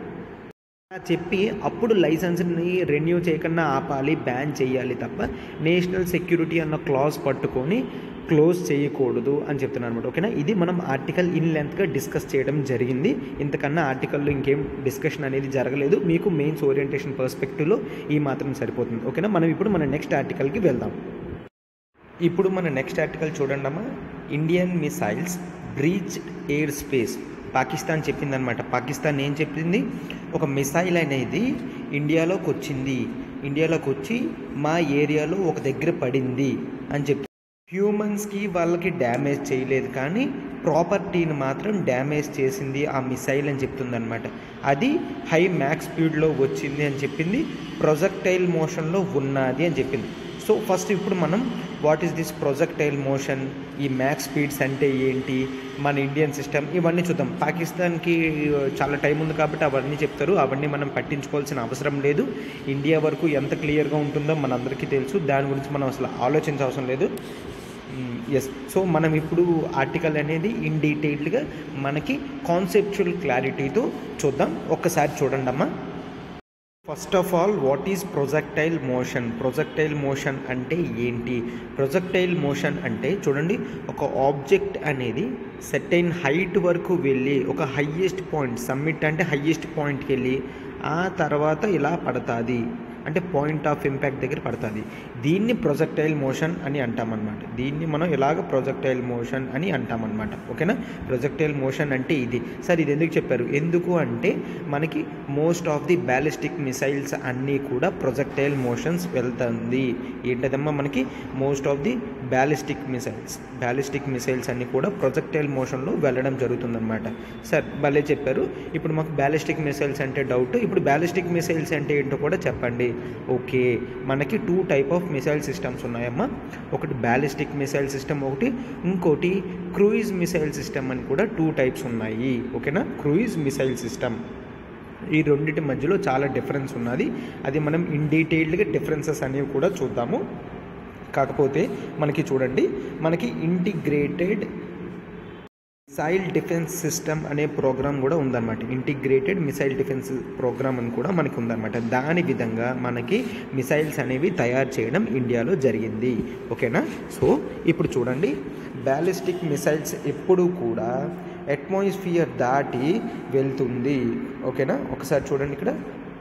చెప్పి అప్పుడు లైసెన్స్ని రెన్యూ చేయకుండా ఆపాలి, బ్యాన్ చేయాలి తప్ప నేషనల్ సెక్యూరిటీ అన్న క్లాజ్ పట్టుకొని క్లోజ్ చేయకూడదు అని చెప్తున్నాను అనమాట. ఓకేనా? ఇది మనం ఆర్టికల్ ఇన్ లెంత్గా డిస్కస్ చేయడం జరిగింది. ఇంతకన్నా ఆర్టికల్లో ఇంకేం డిస్కషన్ అనేది జరగలేదు. మీకు మెయిన్స్ ఓరియంటేషన్ పర్స్పెక్టివ్లో ఈ మాత్రం సరిపోతుంది. ఓకేనా? మనం ఇప్పుడు మన నెక్స్ట్ ఆర్టికల్కి వెళ్దాం. ఇప్పుడు మన నెక్స్ట్ ఆర్టికల్ చూడండి అమ్మా. Indian missiles breach airspace. Pakistan చెప్పిందనమాట. పాకిస్తాన్ ఏం చెప్పింది? ఒక మిసైల్ అనేది ఇండియాలోకి వచ్చి మా ఏరియాలో ఒక దగ్గర పడింది అని చెప్పి, హ్యూమన్స్కి వాళ్ళకి డ్యామేజ్ చేయలేదు కానీ ప్రాపర్టీని మాత్రం డ్యామేజ్ చేసింది ఆ మిసైల్ అని చెప్తుందనమాట. అది హై మ్యాక్స్ స్పీడ్లో వచ్చింది అని చెప్పింది, ప్రొజెక్టైల్ మోషన్లో ఉన్నది అని చెప్పింది. సో ఫస్ట్ ఇప్పుడు మనం what is this projectile motion, ఈ మ్యాక్స్ స్పీడ్స్ అంటే ఏంటి, మన ఇండియన్ సిస్టమ్, ఇవన్నీ చూద్దాం. పాకిస్తాన్కి చాలా టైం ఉంది కాబట్టి అవన్నీ చెప్తారు, అవన్నీ మనం పట్టించుకోవాల్సిన అవసరం లేదు. ఇండియా వరకు ఎంత క్లియర్గా ఉంటుందో మనందరికీ తెలుసు, దాని గురించి మనం అసలు ఆలోచించవసరం లేదు. ఎస్. సో మనం ఇప్పుడు ఆర్టికల్ అనేది ఇన్ డీటెయిల్డ్గా మనకి కాన్సెప్చువల్ క్లారిటీతో చూద్దాం. ఒక్కసారి చూడండి అమ్మా. First of all, what is projectile motion? Projectile motion అంటే ఏంటి? ప్రొజెక్టైల్ మోషన్ అంటే చూడండి, ఒక ఆబ్జెక్ట్ అనేది సెర్టైన్ హైట్ వరకు వెళ్ళి ఒక హయ్యెస్ట్ పాయింట్, సమ్మిట్ అంటే హయ్యెస్ట్ పాయింట్కి వెళ్ళి ఆ తర్వాత ఇలా పడుతుంది, అంటే పాయింట్ ఆఫ్ ఇంపాక్ట్ దగ్గర పడుతుంది. దీన్ని ప్రొజెక్టైల్ మోషన్ అని అంటామన్నమాట. దీన్ని మనం ఇలాగ ప్రొజెక్టైల్ మోషన్ అని అంటామన్నమాట. ఓకేనా? ప్రొజెక్టైల్ మోషన్ అంటే ఇది. సార్ ఇది ఎందుకు చెప్పారు? ఎందుకు అంటే మనకి most of the ballistic missiles అన్నీ కూడా ప్రొజెక్టైల్ మోషన్స్ వెళ్తుంది. ఏంటదమ్మా? మనకి most of the ballistic missiles అన్నీ కూడా ప్రొజెక్టైల్ మోషన్లో వెళ్ళడం జరుగుతుందన్నమాట. సార్ భలే చెప్పారు. ఇప్పుడు మాకు బ్యాలిస్టిక్ మిసైల్స్ అంటే డౌట్. ఇప్పుడు బ్యాలిస్టిక్ మిసైల్స్ అంటే ఏంటో కూడా చెప్పండి. ఓకే, మనకి 2 టైప్ ఆఫ్ మిసైల్ సిస్టమ్స్ ఉన్నాయమ్మా. ఒకటి బ్యాలిస్టిక్ మిసైల్ సిస్టమ్, ఇంకోటి క్రూయిజ్ మిసైల్ సిస్టమ్ అని కూడా 2 టైప్స్ ఉన్నాయి. ఓకేనా? క్రూయిజ్ మిసైల్ సిస్టమ్, ఈ రెండింటి మధ్యలో చాలా డిఫరెన్స్ ఉన్నది. అది మనం ఇన్ డీటెయిల్డ్గా డిఫరెన్సెస్ అనేవి కూడా చూద్దాము. కాకపోతే మనకి చూడండి, మనకి ఇంటిగ్రేటెడ్ మిసైల్ డిఫెన్స్ సిస్టమ్ అనే ప్రోగ్రామ్ కూడా ఉందన్నమాట. ఇంటిగ్రేటెడ్ మిసైల్ డిఫెన్స్ ప్రోగ్రామ్ అని కూడా మనకి ఉందన్నమాట. దాని విధంగా మనకి మిసైల్స్ అనేవి తయారు చేయడం ఇండియాలో జరిగింది. ఓకేనా? సో ఇప్పుడు చూడండి, బ్యాలిస్టిక్ మిసైల్స్ ఎప్పుడూ కూడా అట్మాస్ఫియర్ దాటి వెళ్తుంది. ఓకేనా? ఒకసారి చూడండి, ఇక్కడ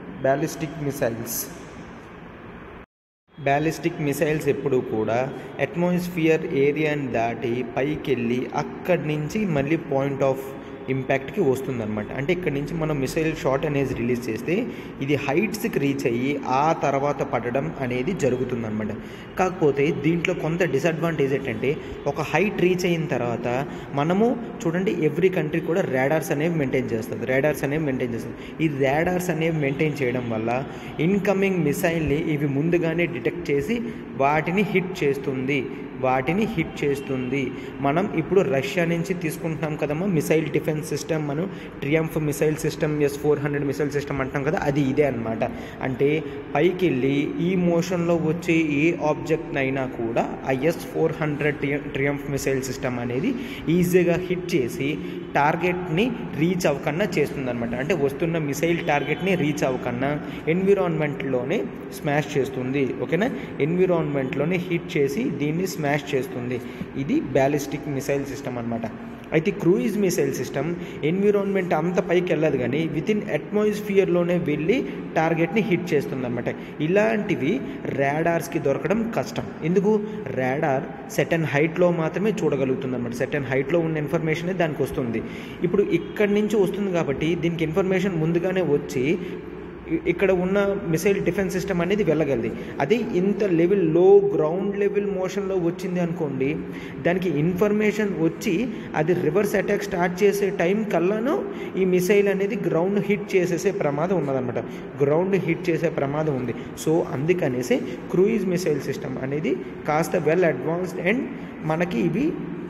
బ్యాలిస్టిక్ మిసైల్స్ ఎప్పుడు కూడా అట్మాస్ఫియర్ ఏరియాని దాటి పైకి వెళ్ళి అక్కడి నుంచి మళ్ళీ పాయింట్ ఆఫ్ ఇంపాక్ట్కి వస్తుందన్నమాట. అంటే ఇక్కడ నుంచి మనం మిసైల్ షాట్ అనేది రిలీజ్ చేస్తే ఇది హైట్స్కి రీచ్ అయ్యి ఆ తర్వాత పడడం అనేది జరుగుతుందన్నమాట. కాకపోతే దీంట్లో కొంత డిసడ్వాంటేజ్ ఏంటంటే, ఒక హైట్ రీచ్ అయిన తర్వాత మనము చూడండి, ఎవ్రీ కంట్రీ కూడా రాడార్స్ అనేవి మెయింటైన్ చేస్తుంది. ఈ రాడార్స్ అనేవి మెయింటైన్ చేయడం వల్ల ఇన్కమింగ్ మిసైల్ని ఇవి ముందుగానే డిటెక్ట్ చేసి వాటిని హిట్ చేస్తుంది. వాటిని హిట్ చేస్తుంది. మనం ఇప్పుడు రష్యా నుంచి తీసుకుంటున్నాం కదమ్మా మిసైల్ డిఫెన్స్ సిస్టమ్, మనం triumph missile system, S-400 missile system అంటాం కదా, అది ఇదే అనమాట. అంటే పైకి వెళ్ళి ఈ మోషన్లో వచ్చే ఏ ఆబ్జెక్ట్ అయినా కూడా ఆ S-400 ట్రియంఫ్ మిసైల్ సిస్టమ్ అనేది ఈజీగా హిట్ చేసి టార్గెట్ని రీచ్ అవ్వకన్నా చేస్తుంది అనమాట. అంటే వస్తున్న మిసైల్ టార్గెట్ని రీచ్ అవ్వకన్నా ఎన్విరాన్మెంట్లోనే స్మాష్ చేస్తుంది. ఓకేనా, ఎన్విరాన్మెంట్లోనే హిట్ చేసి దీన్ని స్మాష్ చేస్తుంది. ఇది బ్యాలిస్టిక్ మిసైల్ సిస్టమ్ అనమాట. అయితే క్రూయిజ్ మిసైల్ సిస్టమ్ ఎన్విరాన్మెంట్ అంత పైకి వెళ్ళదు కానీ వితిన్ అట్మాస్ఫియర్లోనే వెళ్ళి టార్గెట్ని హిట్ చేస్తుంది అనమాట. ఇలాంటివి రాడార్స్కి దొరకడం కష్టం. ఎందుకు? రాడార్ సెటన్ హైట్లో మాత్రమే చూడగలుగుతుంది అనమాట. సెటన్ హైట్లో ఉన్న ఇన్ఫర్మేషన్ దానికి వస్తుంది. ఇప్పుడు ఇక్కడి నుంచి వస్తుంది కాబట్టి దీనికి ఇన్ఫర్మేషన్ ముందుగానే వచ్చి ఇక్కడ ఉన్న మిసైల్ డిఫెన్స్ సిస్టమ్ అనేది వెళ్ళగలది. అది ఇంత లెవెల్ లో గ్రౌండ్ లెవెల్ మోషన్లో వచ్చింది అనుకోండి, దానికి ఇన్ఫర్మేషన్ వచ్చి అది రివర్స్ అటాక్ స్టార్ట్ చేసే టైం కల్లాను ఈ మిసైల్ అనేది గ్రౌండ్ హిట్ చేసేసే ప్రమాదం ఉన్నదన్నమాట. గ్రౌండ్ హిట్ చేసే ప్రమాదం ఉంది. సో అందుకనేసి క్రూయిజ్ మిసైల్ సిస్టమ్ అనేది కాస్త వెల్ అడ్వాన్స్డ్ అండ్ మనకి ఇవి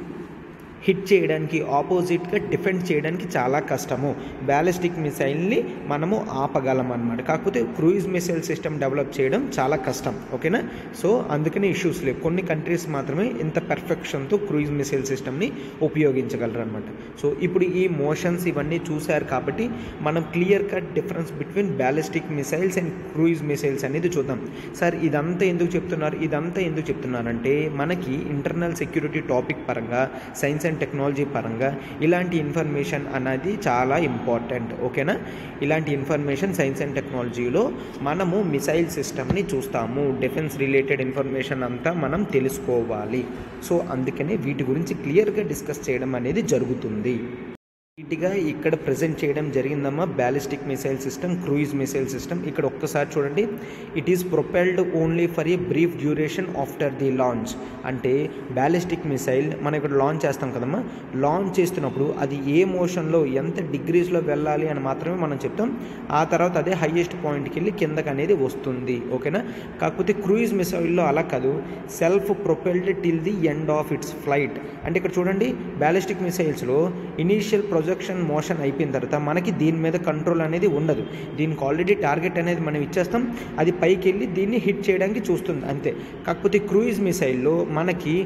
హిట్ చేయడానికి, ఆపోజిట్గా డిఫెండ్ చేయడానికి చాలా కష్టము. బ్యాలిస్టిక్ మిసైల్ని మనము ఆపగలం అన్నమాట. కాకపోతే క్రూయిజ్ మిసైల్ సిస్టమ్ డెవలప్ చేయడం చాలా కష్టం. ఓకేనా, సో అందుకనే ఇష్యూస్ లేవు. కొన్ని కంట్రీస్ మాత్రమే ఇంత పర్ఫెక్షన్తో క్రూయిజ్ మిసైల్ సిస్టమ్ని ఉపయోగించగలరు అనమాట. సో ఇప్పుడు ఈ మోషన్స్ ఇవన్నీ చూశారు కాబట్టి మనం clear cut difference between ballistic missiles and cruise missiles అనేది చూద్దాం. సార్ ఇదంతా ఎందుకు చెప్తున్నారంటే మనకి ఇంటర్నల్ సెక్యూరిటీ టాపిక్ పరంగా, సైన్స్ అండ్ టెక్నాలజీ పరంగా ఇలాంటి ఇన్ఫర్మేషన్ అనేది చాలా ఇంపార్టెంట్. ఓకేనా, ఇలాంటి ఇన్ఫర్మేషన్ సైన్స్ అండ్ టెక్నాలజీలో మనము మిసైల్ సిస్టమ్ని చూస్తాము. డిఫెన్స్ రిలేటెడ్ ఇన్ఫర్మేషన్ అంతా మనం తెలుసుకోవాలి. సో అందుకనే వీటి గురించి క్లియర్గా డిస్కస్ చేయడం అనేది జరుగుతుంది. నీట్గా ఇక్కడ ప్రజెంట్ చేయడం జరిగిందమ్మా ballistic missile system, cruise missile system. ఇక్కడ ఒక్కసారి చూడండి, it is propelled only for a brief duration after the launch. అంటే బ్యాలిస్టిక్ మిసైల్ మనం ఇక్కడ లాంచ్ చేస్తాం కదమ్మా, లాంచ్ చేస్తున్నప్పుడు అది ఏ మోషన్లో ఎంత డిగ్రీస్లో వెళ్ళాలి అని మాత్రమే మనం చెప్తాం. ఆ తర్వాత అదే హైయెస్ట్ పాయింట్కి వెళ్ళి కిందకి అనేది వస్తుంది. ఓకేనా, కాకపోతే క్రూయిజ్ మిసైల్లో అలా కాదు, self propelled till the end of its flight. అంటే ఇక్కడ చూడండి, బ్యాలిస్టిక్ మిసైల్స్లో ఇనీషియల్ ప్రొజెక్షన్ మోషన్ అయిపోయిన తర్వాత మనకి దీని మీద కంట్రోల్ అనేది ఉండదు. దీనికి ఆల్రెడీ టార్గెట్ అనేది మనం ఇచ్చేస్తాం, అది పైకి వెళ్ళి దీన్ని హిట్ చేయడానికి చూస్తుంది అంతే. కాకపోతే క్రూయిజ్ మిసైల్లో మనకి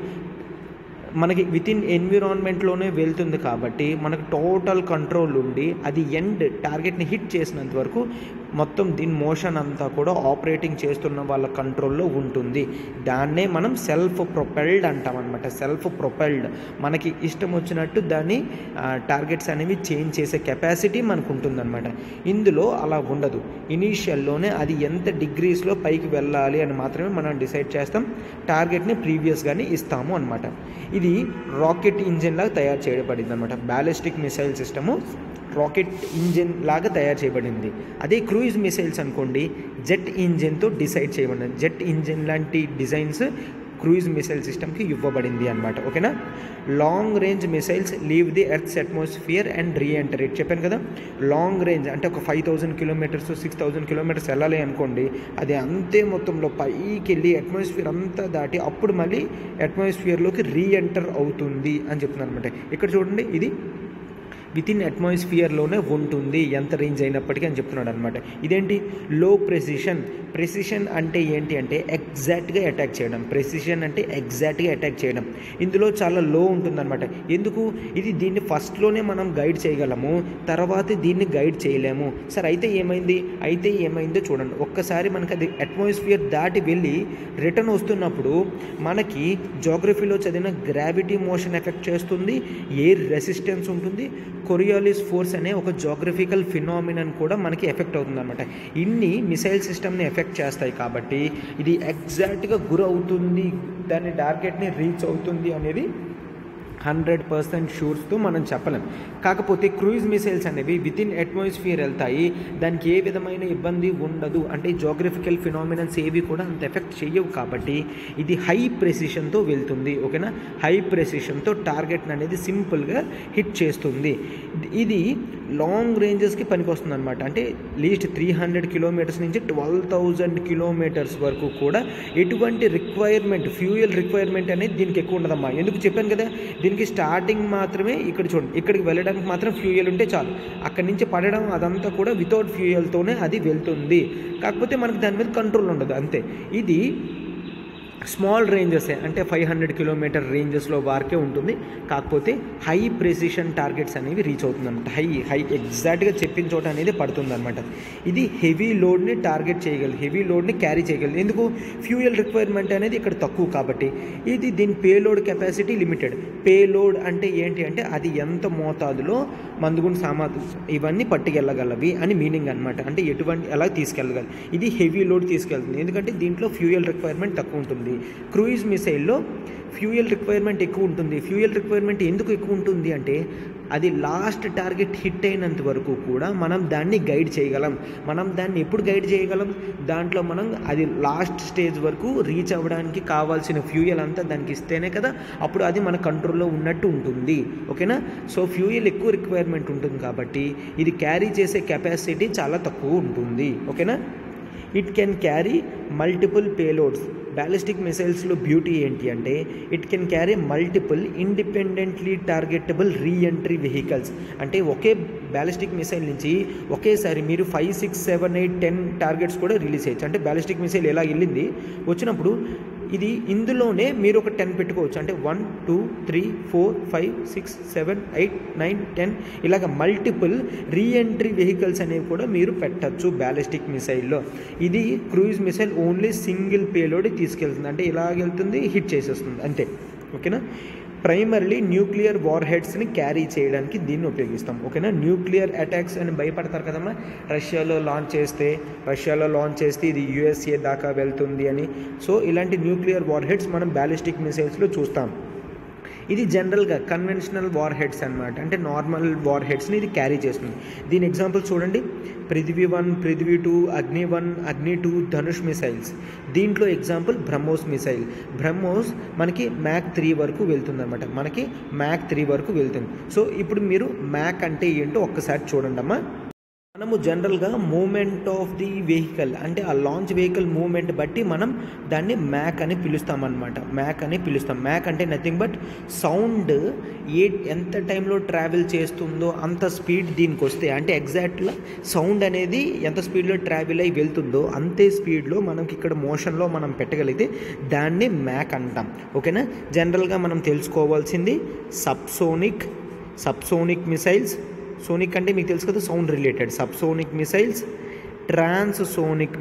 వితిన్ ఎన్విరాన్మెంట్లోనే వెళ్తుంది కాబట్టి మనకు టోటల్ కంట్రోల్ ఉండి అది ఎండ్ టార్గెట్ని హిట్ చేసినంత వరకు మొత్తం దీని మోషన్ అంతా కూడా ఆపరేటింగ్ చేస్తున్న వాళ్ళ కంట్రోల్లో ఉంటుంది. దాన్నే మనం సెల్ఫ్ ప్రొపెల్డ్ అంటాం అనమాట. సెల్ఫ్ ప్రొపెల్డ్ మనకి ఇష్టం వచ్చినట్టు దాన్ని టార్గెట్స్ అనేవి చేంజ్ చేసే కెపాసిటీ మనకు ఉంటుందన్నమాట. ఇందులో అలా ఉండదు. ఇనీషియల్లోనే అది ఎంత డిగ్రీస్లో పైకి వెళ్ళాలి అని మాత్రమే మనం డిసైడ్ చేస్తాం. టార్గెట్ని ప్రీవియస్గానే ఇస్తాము అనమాట. ఇది రాకెట్ ఇంజిన్ లాగా తయారు చేయబడింది అనమాట. Ballistic missile system rocket engine లాగా తయారు చేయబడింది. అదే క్రూయిజ్ మిసైల్స్ అనుకోండి, జెట్ ఇంజిన్తో డిసైడ్ చేయబడింది. జెట్ ఇంజిన్ లాంటి డిజైన్స్ క్రూయిజ్ మిసైల్ సిస్టమ్కి ఇవ్వబడింది అనమాట. ఓకేనా, long range missiles leave the earth's atmosphere and re-enter it. చెప్పాను కదా, లాంగ్ రేంజ్ అంటే ఒక 5000 కిలోమీటర్స్ 6000 కిలోమీటర్స్ వెళ్ళాలి అనుకోండి, అది అంతే మొత్తంలో పైకి వెళ్ళి అట్మాస్ఫియర్ అంతా దాటి అప్పుడు మళ్ళీ అట్మాస్ఫియర్లోకి రీఎంటర్ అవుతుంది అని చెప్తున్నాను అనమాట. ఇక్కడ చూడండి, ఇది వితిన్ అట్మాస్ఫియర్లోనే ఉంటుంది ఎంత రేంజ్ అయినప్పటికీ అని చెప్తున్నాడు అనమాట. ఇదేంటి, లో ప్రెసిషన్. ప్రెసిషన్ అంటే ఏంటి అంటే ఎగ్జాక్ట్గా అటాక్ చేయడం. ప్రెసిషన్ అంటే ఎగ్జాక్ట్గా అటాక్ చేయడం. ఇందులో చాలా లో ఉంటుందన్నమాట. ఎందుకు, ఇది దీన్ని ఫస్ట్లోనే మనం గైడ్ చేయగలము, తర్వాత దీన్ని గైడ్ చేయలేము. సార్ అయితే ఏమైందో చూడండి. ఒక్కసారి మనకి అది అట్మాస్ఫియర్ దాటి వెళ్ళి రిటర్న్ వస్తున్నప్పుడు మనకి జోగ్రఫీలో చదివిన గ్రావిటీ మోషన్ ఎఫెక్ట్ చేస్తుంది, ఎయిర్ రెసిస్టెన్స్ ఉంటుంది, కొరియోలిస్ ఫోర్స్ అనే ఒక జోగ్రఫికల్ ఫినామినన్ కూడా మనకి ఎఫెక్ట్ అవుతుంది అనమాట. ఇన్ని మిసైల్ సిస్టమ్ని ఎఫెక్ట్ చేస్తాయి కాబట్టి ఇది ఎగ్జాక్ట్గా గురవుతుంది, దాని టార్గెట్ని రీచ్ అవుతుంది అనేది 100% షూర్స్తో మనం చెప్పలేం. కాకపోతే క్రూయిజ్ మిసైల్స్ అనేవి వితిన్ అట్మాస్ఫియర్ వెళ్తాయి, దానికి ఏ విధమైన ఇబ్బంది ఉండదు, అంటే జోగ్రఫికల్ ఫినామినన్స్ ఏవి కూడా అంత ఎఫెక్ట్ చేయవు. కాబట్టి ఇది హై ప్రెసిషన్తో వెళ్తుంది. ఓకేనా, హై ప్రెసిషన్తో టార్గెట్ అనేది సింపుల్గా హిట్ చేస్తుంది. ఇది లాంగ్ రేంజెస్కి పనికొస్తుంది అనమాట. అంటే లీస్ట్ 300 కిలోమీటర్స్ నుంచి 12,000 కిలోమీటర్స్ వరకు కూడా ఎటువంటి రిక్వైర్మెంట్, ఫ్యూయల్ రిక్వైర్మెంట్ అనేది దీనికి ఎక్కువ ఉండదమ్మా. ఎందుకు చెప్పాను కదా, దీనికి స్టార్టింగ్ మాత్రమే ఇక్కడ చూడండి, ఇక్కడికి వెళ్ళడానికి మాత్రం ఫ్యూయల్ ఉంటే చాలు. అక్కడి నుంచి పడడం అదంతా కూడా వితౌట్ ఫ్యూయల్తోనే అది వెళ్తుంది. కాకపోతే మనకి దాని మీద కంట్రోల్ ఉండదు అంతే. ఇది స్మాల్ రేంజెసే, అంటే 500 కిలోమీటర్ రేంజెస్లో వారికే ఉంటుంది. కాకపోతే హై ప్రెసిషన్ టార్గెట్స్ అనేవి రీచ్ అవుతుందన్నమాట. హై ఎగ్జాక్ట్గా చెప్పిన చోట అనేది పడుతుందన్నమాట. ఇది హెవీ లోడ్ని టార్గెట్ చేయగలదు, హెవీ లోడ్ని క్యారీ చేయగలదు. ఎందుకు, ఫ్యూయల్ రిక్వైర్మెంట్ అనేది ఇక్కడ తక్కువ కాబట్టి. ఇది దీని పేలోడ్ కెపాసిటీ లిమిటెడ్. పేలోడ్ అంటే ఏంటి అంటే అది ఎంత మోతాదులో మందుగుండు సామాగ్రి ఇవన్నీ పట్టుకెళ్ళగలవి అని మీనింగ్ అనమాట. అంటే ఎలా తీసుకెళ్ళగలదు. ఇది హెవీ లోడ్ తీసుకెళ్తుంది, ఎందుకంటే దీంట్లో ఫ్యూయల్ రిక్వైర్మెంట్ తక్కువ ఉంటుంది. క్రూయిజ్ మిసైల్లో ఫ్యూయల్ రిక్వైర్మెంట్ ఎక్కువ ఉంటుంది. ఫ్యూయల్ రిక్వైర్మెంట్ ఎందుకు ఎక్కువ ఉంటుంది అంటే అది లాస్ట్ టార్గెట్ హిట్ అయినంత వరకు కూడా మనం దాన్ని గైడ్ చేయగలం. మనం దాన్ని ఎప్పుడు గైడ్ చేయగలం, దాంట్లో మనం అది లాస్ట్ స్టేజ్ వరకు రీచ్ అవ్వడానికి కావాల్సిన ఫ్యూయల్ అంతా దానికి ఇస్తేనే కదా అప్పుడు అది మన కంట్రోల్లో ఉన్నట్టు ఉంటుంది. ఓకేనా, సో ఫ్యూయల్ ఎక్కువ రిక్వైర్మెంట్ ఉంటుంది కాబట్టి ఇది క్యారీ చేసే కెపాసిటీ చాలా తక్కువ ఉంటుంది. ఓకేనా, it can carry multiple payloads. Ballistic మిసైల్స్లో బ్యూటీ ఏంటి అంటే it can carry multiple independently targetable re-entry vehicles. అంటే ఒకే బ్యాలిస్టిక్ మిసైల్ నుంచి ఒకేసారి మీరు 5, 6, 7, 8, 10 టార్గెట్స్ కూడా రిలీజ్ చేయొచ్చు. అంటే బ్యాలిస్టిక్ మిసైల్ ఎలా వెళ్ళింది వచ్చినప్పుడు ఇది ఇందులోనే మీరు ఒక 10 పెట్టుకోవచ్చు. అంటే 1, 2, 3, 4, 5, 6, 7, 8, 9, 10 ఇలాగ మల్టిపుల్ రీఎంట్రీ వెహికల్స్ అనేవి కూడా మీరు పెట్టచ్చు బ్యాలిస్టిక్ మిసైల్లో. ఇది cruise missile only single payload తీసుకెళ్తుంది, అంటే ఇలాగ వెళ్తుంది, హిట్ చేసేస్తుంది అంతే. ఓకేనా, ప్రైమర్లీ న్యూక్లియర్ వార్ హెడ్స్ని క్యారీ చేయడానికి దీన్ని ఉపయోగిస్తాం. ఓకేనా, న్యూక్లియర్ అటాక్స్ అని భయపడతారు కదమ్మా, రష్యాలో లాంచ్ చేస్తే ఇది USA దాకా వెళ్తుంది అని. సో ఇలాంటి న్యూక్లియర్ వార్ హెడ్స్ మనం బ్యాలిస్టిక్ మిసైల్స్లో చూస్తాం. ఇది జనరల్గా కన్వెన్షనల్ వార్ హెడ్స్ అనమాట, అంటే నార్మల్ వార్ హెడ్స్ని ఇది క్యారీ చేస్తుంది. దీని ఎగ్జాంపుల్ చూడండి, పృథ్వీ 1, పృథ్వీ 2, అగ్ని 1, అగ్ని 2, ధనుష్ మిసైల్స్. దీంట్లో ఎగ్జాంపుల్ బ్రహ్మోస్ మిసైల్. బ్రహ్మోస్ మనకి మ్యాక్ 3 వరకు వెళ్తుంది అనమాట, సో ఇప్పుడు మీరు మ్యాక్ అంటే ఏంటో ఒక్కసారి చూడండి అమ్మా. మనము జనరల్గా మూమెంట్ ఆఫ్ ది వెహికల్, అంటే ఆ లాంచ్ వెహికల్ మూమెంట్ బట్టి మనం దాన్ని మ్యాక్ అని పిలుస్తామన్నమాట. మ్యాక్ అంటే నథింగ్ బట్ సౌండ్ ఎంత టైంలో ట్రావెల్ చేస్తుందో అంత స్పీడ్ దీనికి వస్తే, అంటే ఎగ్జాక్ట్గా సౌండ్ అనేది ఎంత స్పీడ్లో ట్రావెల్ అయ్యి వెళ్తుందో అంతే స్పీడ్లో మనకి ఇక్కడ మోషన్లో మనం పెట్టగలిగితే దాన్ని మ్యాక్ అంటాం. ఓకేనా, జనరల్గా మనం తెలుసుకోవాల్సింది సబ్సోనిక్ మిసైల్స్. సోనిక్ అంటే మీకు తెలుసు కదా, sound related. Subsonic missiles, transonic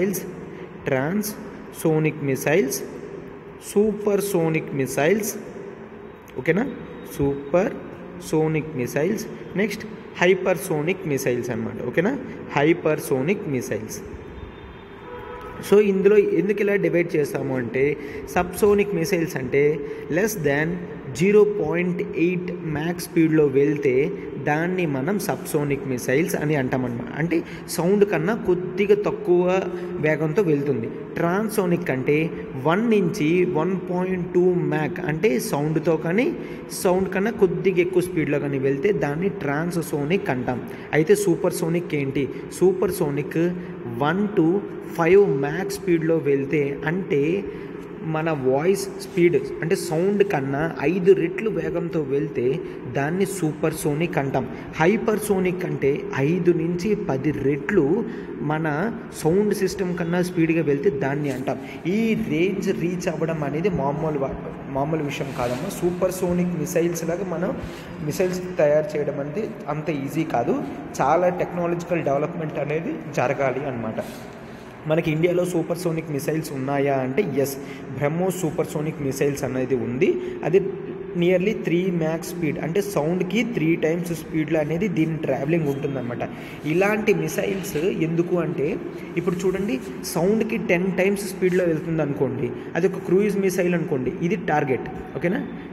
missiles, supersonic missiles. ఓకేనా, supersonic missiles. Next hypersonic missiles అన్నమాట. ఓకేనా, హైపర్సోనిక్ మిసైల్స్. సో ఇందులో ఎందుకు ఇలా డివైడ్ చేస్తాము అంటే సబ్సోనిక్ మిసైల్స్ అంటే లెస్ దాన్ 0.8 మ్యాక్స్ స్పీడ్లో వెళ్తే దాన్ని మనం సబ్సోనిక్ మిసైల్స్ అని అంటామన్నమాట. అంటే సౌండ్ కన్నా కొద్దిగా తక్కువ వేగంతో వెళ్తుంది. ట్రాన్సోనిక్ అంటే 1 నుంచి 1.2 మ్యాక్, అంటే సౌండ్ కన్నా కొద్దిగా ఎక్కువ స్పీడ్లో కానీ వెళ్తే దాన్ని ట్రాన్స్సోనిక్ అంటాం. అయితే సూపర్ సోనిక్ ఏంటి, సూపర్ సోనిక్ 1 to 5 మ్యాక్స్ స్పీడ్లో వెళ్తే, అంటే మన వాయిస్ స్పీడ్ అంటే సౌండ్ కన్నా 5 రెట్లు వేగంతో వెళ్తే దాన్ని సూపర్ సోనిక్ అంటాం. హైపర్ సోనిక్ అంటే 5 నుంచి 10 రెట్లు మన సౌండ్ సిస్టమ్ కన్నా స్పీడ్గా వెళ్తే దాన్ని అంటాం. ఈ రేంజ్ రీచ్ అవ్వడం అనేది మామూలు విషయం కాదమ్మా. సూపర్ సోనిక్ మిసైల్స్ లాగా మనం మిసైల్స్ తయారు చేయడం అనేది అంత ఈజీ కాదు. చాలా టెక్నాలజికల్ డెవలప్మెంట్ అనేది జరగాలి అన్నమాట. మనకి ఇండియాలో సూపర్ సోనిక్ మిసైల్స్ ఉన్నాయా అంటే yes, BrahMos supersonic missiles అనేది ఉంది. అది నియర్లీ 3 మ్యాక్స్ స్పీడ్, అంటే సౌండ్కి 3 టైమ్స్ స్పీడ్లో అనేది దీని ట్రావెలింగ్ ఉంటుందన్నమాట. ఇలాంటి మిసైల్స్ ఎందుకు అంటే ఇప్పుడు చూడండి, సౌండ్కి 10 టైమ్స్ స్పీడ్లో వెళ్తుంది అనుకోండి, అది ఒక క్రూయిజ్ మిసైల్ అనుకోండి, ఇది టార్గెట్. ఓకేనా,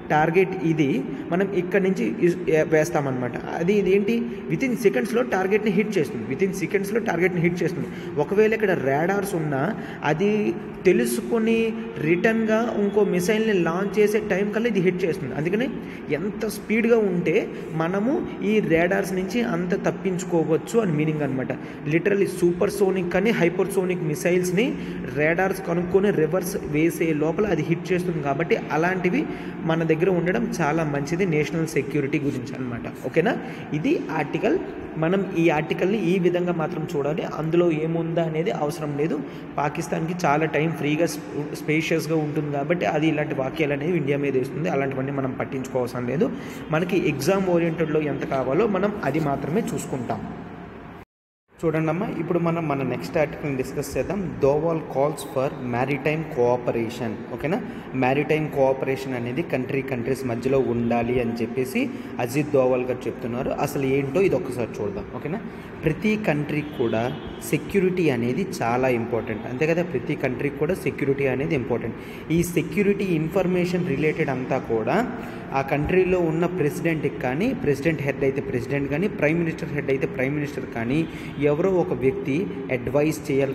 టార్గెట్ ఇది మనం ఇక్కడ నుంచి వేస్తామన్నమాట. అది ఇదేంటి వితిన్ సెకండ్స్లో టార్గెట్ని హిట్ చేస్తుంది. ఒకవేళ ఇక్కడ రాడార్స్ ఉన్నా అది తెలుసుకొని రిటర్న్గా ఇంకో మిసైల్ని లాంచ్ చేసే టైం కల్లా ఇది హిట్ చేస్తుంది. అందుకని ఎంత స్పీడ్గా ఉంటే మనము ఈ రాడార్స్ నుంచి అంత తప్పించుకోవచ్చు అని మీనింగ్ అనమాట. లిటరల్లీ సూపర్ సోనిక్ కానీ హైపర్ సోనిక్ మిసైల్స్ని రాడార్స్ కనుక్కొని రివర్స్ వేసే లోపల అది హిట్ చేస్తుంది. కాబట్టి అలాంటివి మన దగ్గర ఉండడం చాలా మంచిది నేషనల్ సెక్యూరిటీ గురించి అనమాట. ఓకేనా, ఇది ఆర్టికల్. మనం ఈ ఆర్టికల్ని ఈ విధంగా మాత్రం చూడాలి, అందులో ఏముందా అనేది అవసరం లేదు. పాకిస్తాన్కి చాలా టైం ఫ్రీగా స్పేషియస్గా ఉంటుంది కాబట్టి అది ఇలాంటి వాక్యాలు అనేవి ఇండియా మీద వేస్తుంది. అలాంటివన్నీ మనం పట్టించుకోవాల్సిన లేదు. మనకి ఎగ్జామ్ ఓరియంటెడ్లో ఎంత కావాలో మనం అది మాత్రమే చూసుకుంటాం. చూడండి అమ్మా, ఇప్పుడు మనం మన నెక్స్ట్ ఆర్టికల్ని డిస్కస్ చేద్దాం. Doval calls for maritime cooperation. ఓకేనా, మ్యారిటైమ్ కోఆపరేషన్ అనేది కంట్రీస్ మధ్యలో ఉండాలి అని చెప్పేసి అజిత్ దోవాల్ గారు చెప్తున్నారు. అసలు ఏంటో ఇది ఒక్కసారి చూద్దాం. ఓకేనా, ప్రతి కంట్రీకి కూడా సెక్యూరిటీ అనేది చాలా ఇంపార్టెంట్, అంతే కదా. ప్రతి కంట్రీకి కూడా సెక్యూరిటీ అనేది ఇంపార్టెంట్. ఈ సెక్యూరిటీ ఇన్ఫర్మేషన్ రిలేటెడ్ అంతా కూడా ఆ కంట్రీలో ఉన్న ప్రెసిడెంట్కి కానీ, ప్రెసిడెంట్ హెడ్ అయితే ప్రెసిడెంట్ కానీ, ప్రైమ్ మినిస్టర్ హెడ్ అయితే ప్రైమ్ మినిస్టర్ కానీ ఎవరో ఒక వ్యక్తి అడ్వైస్ చేయాలి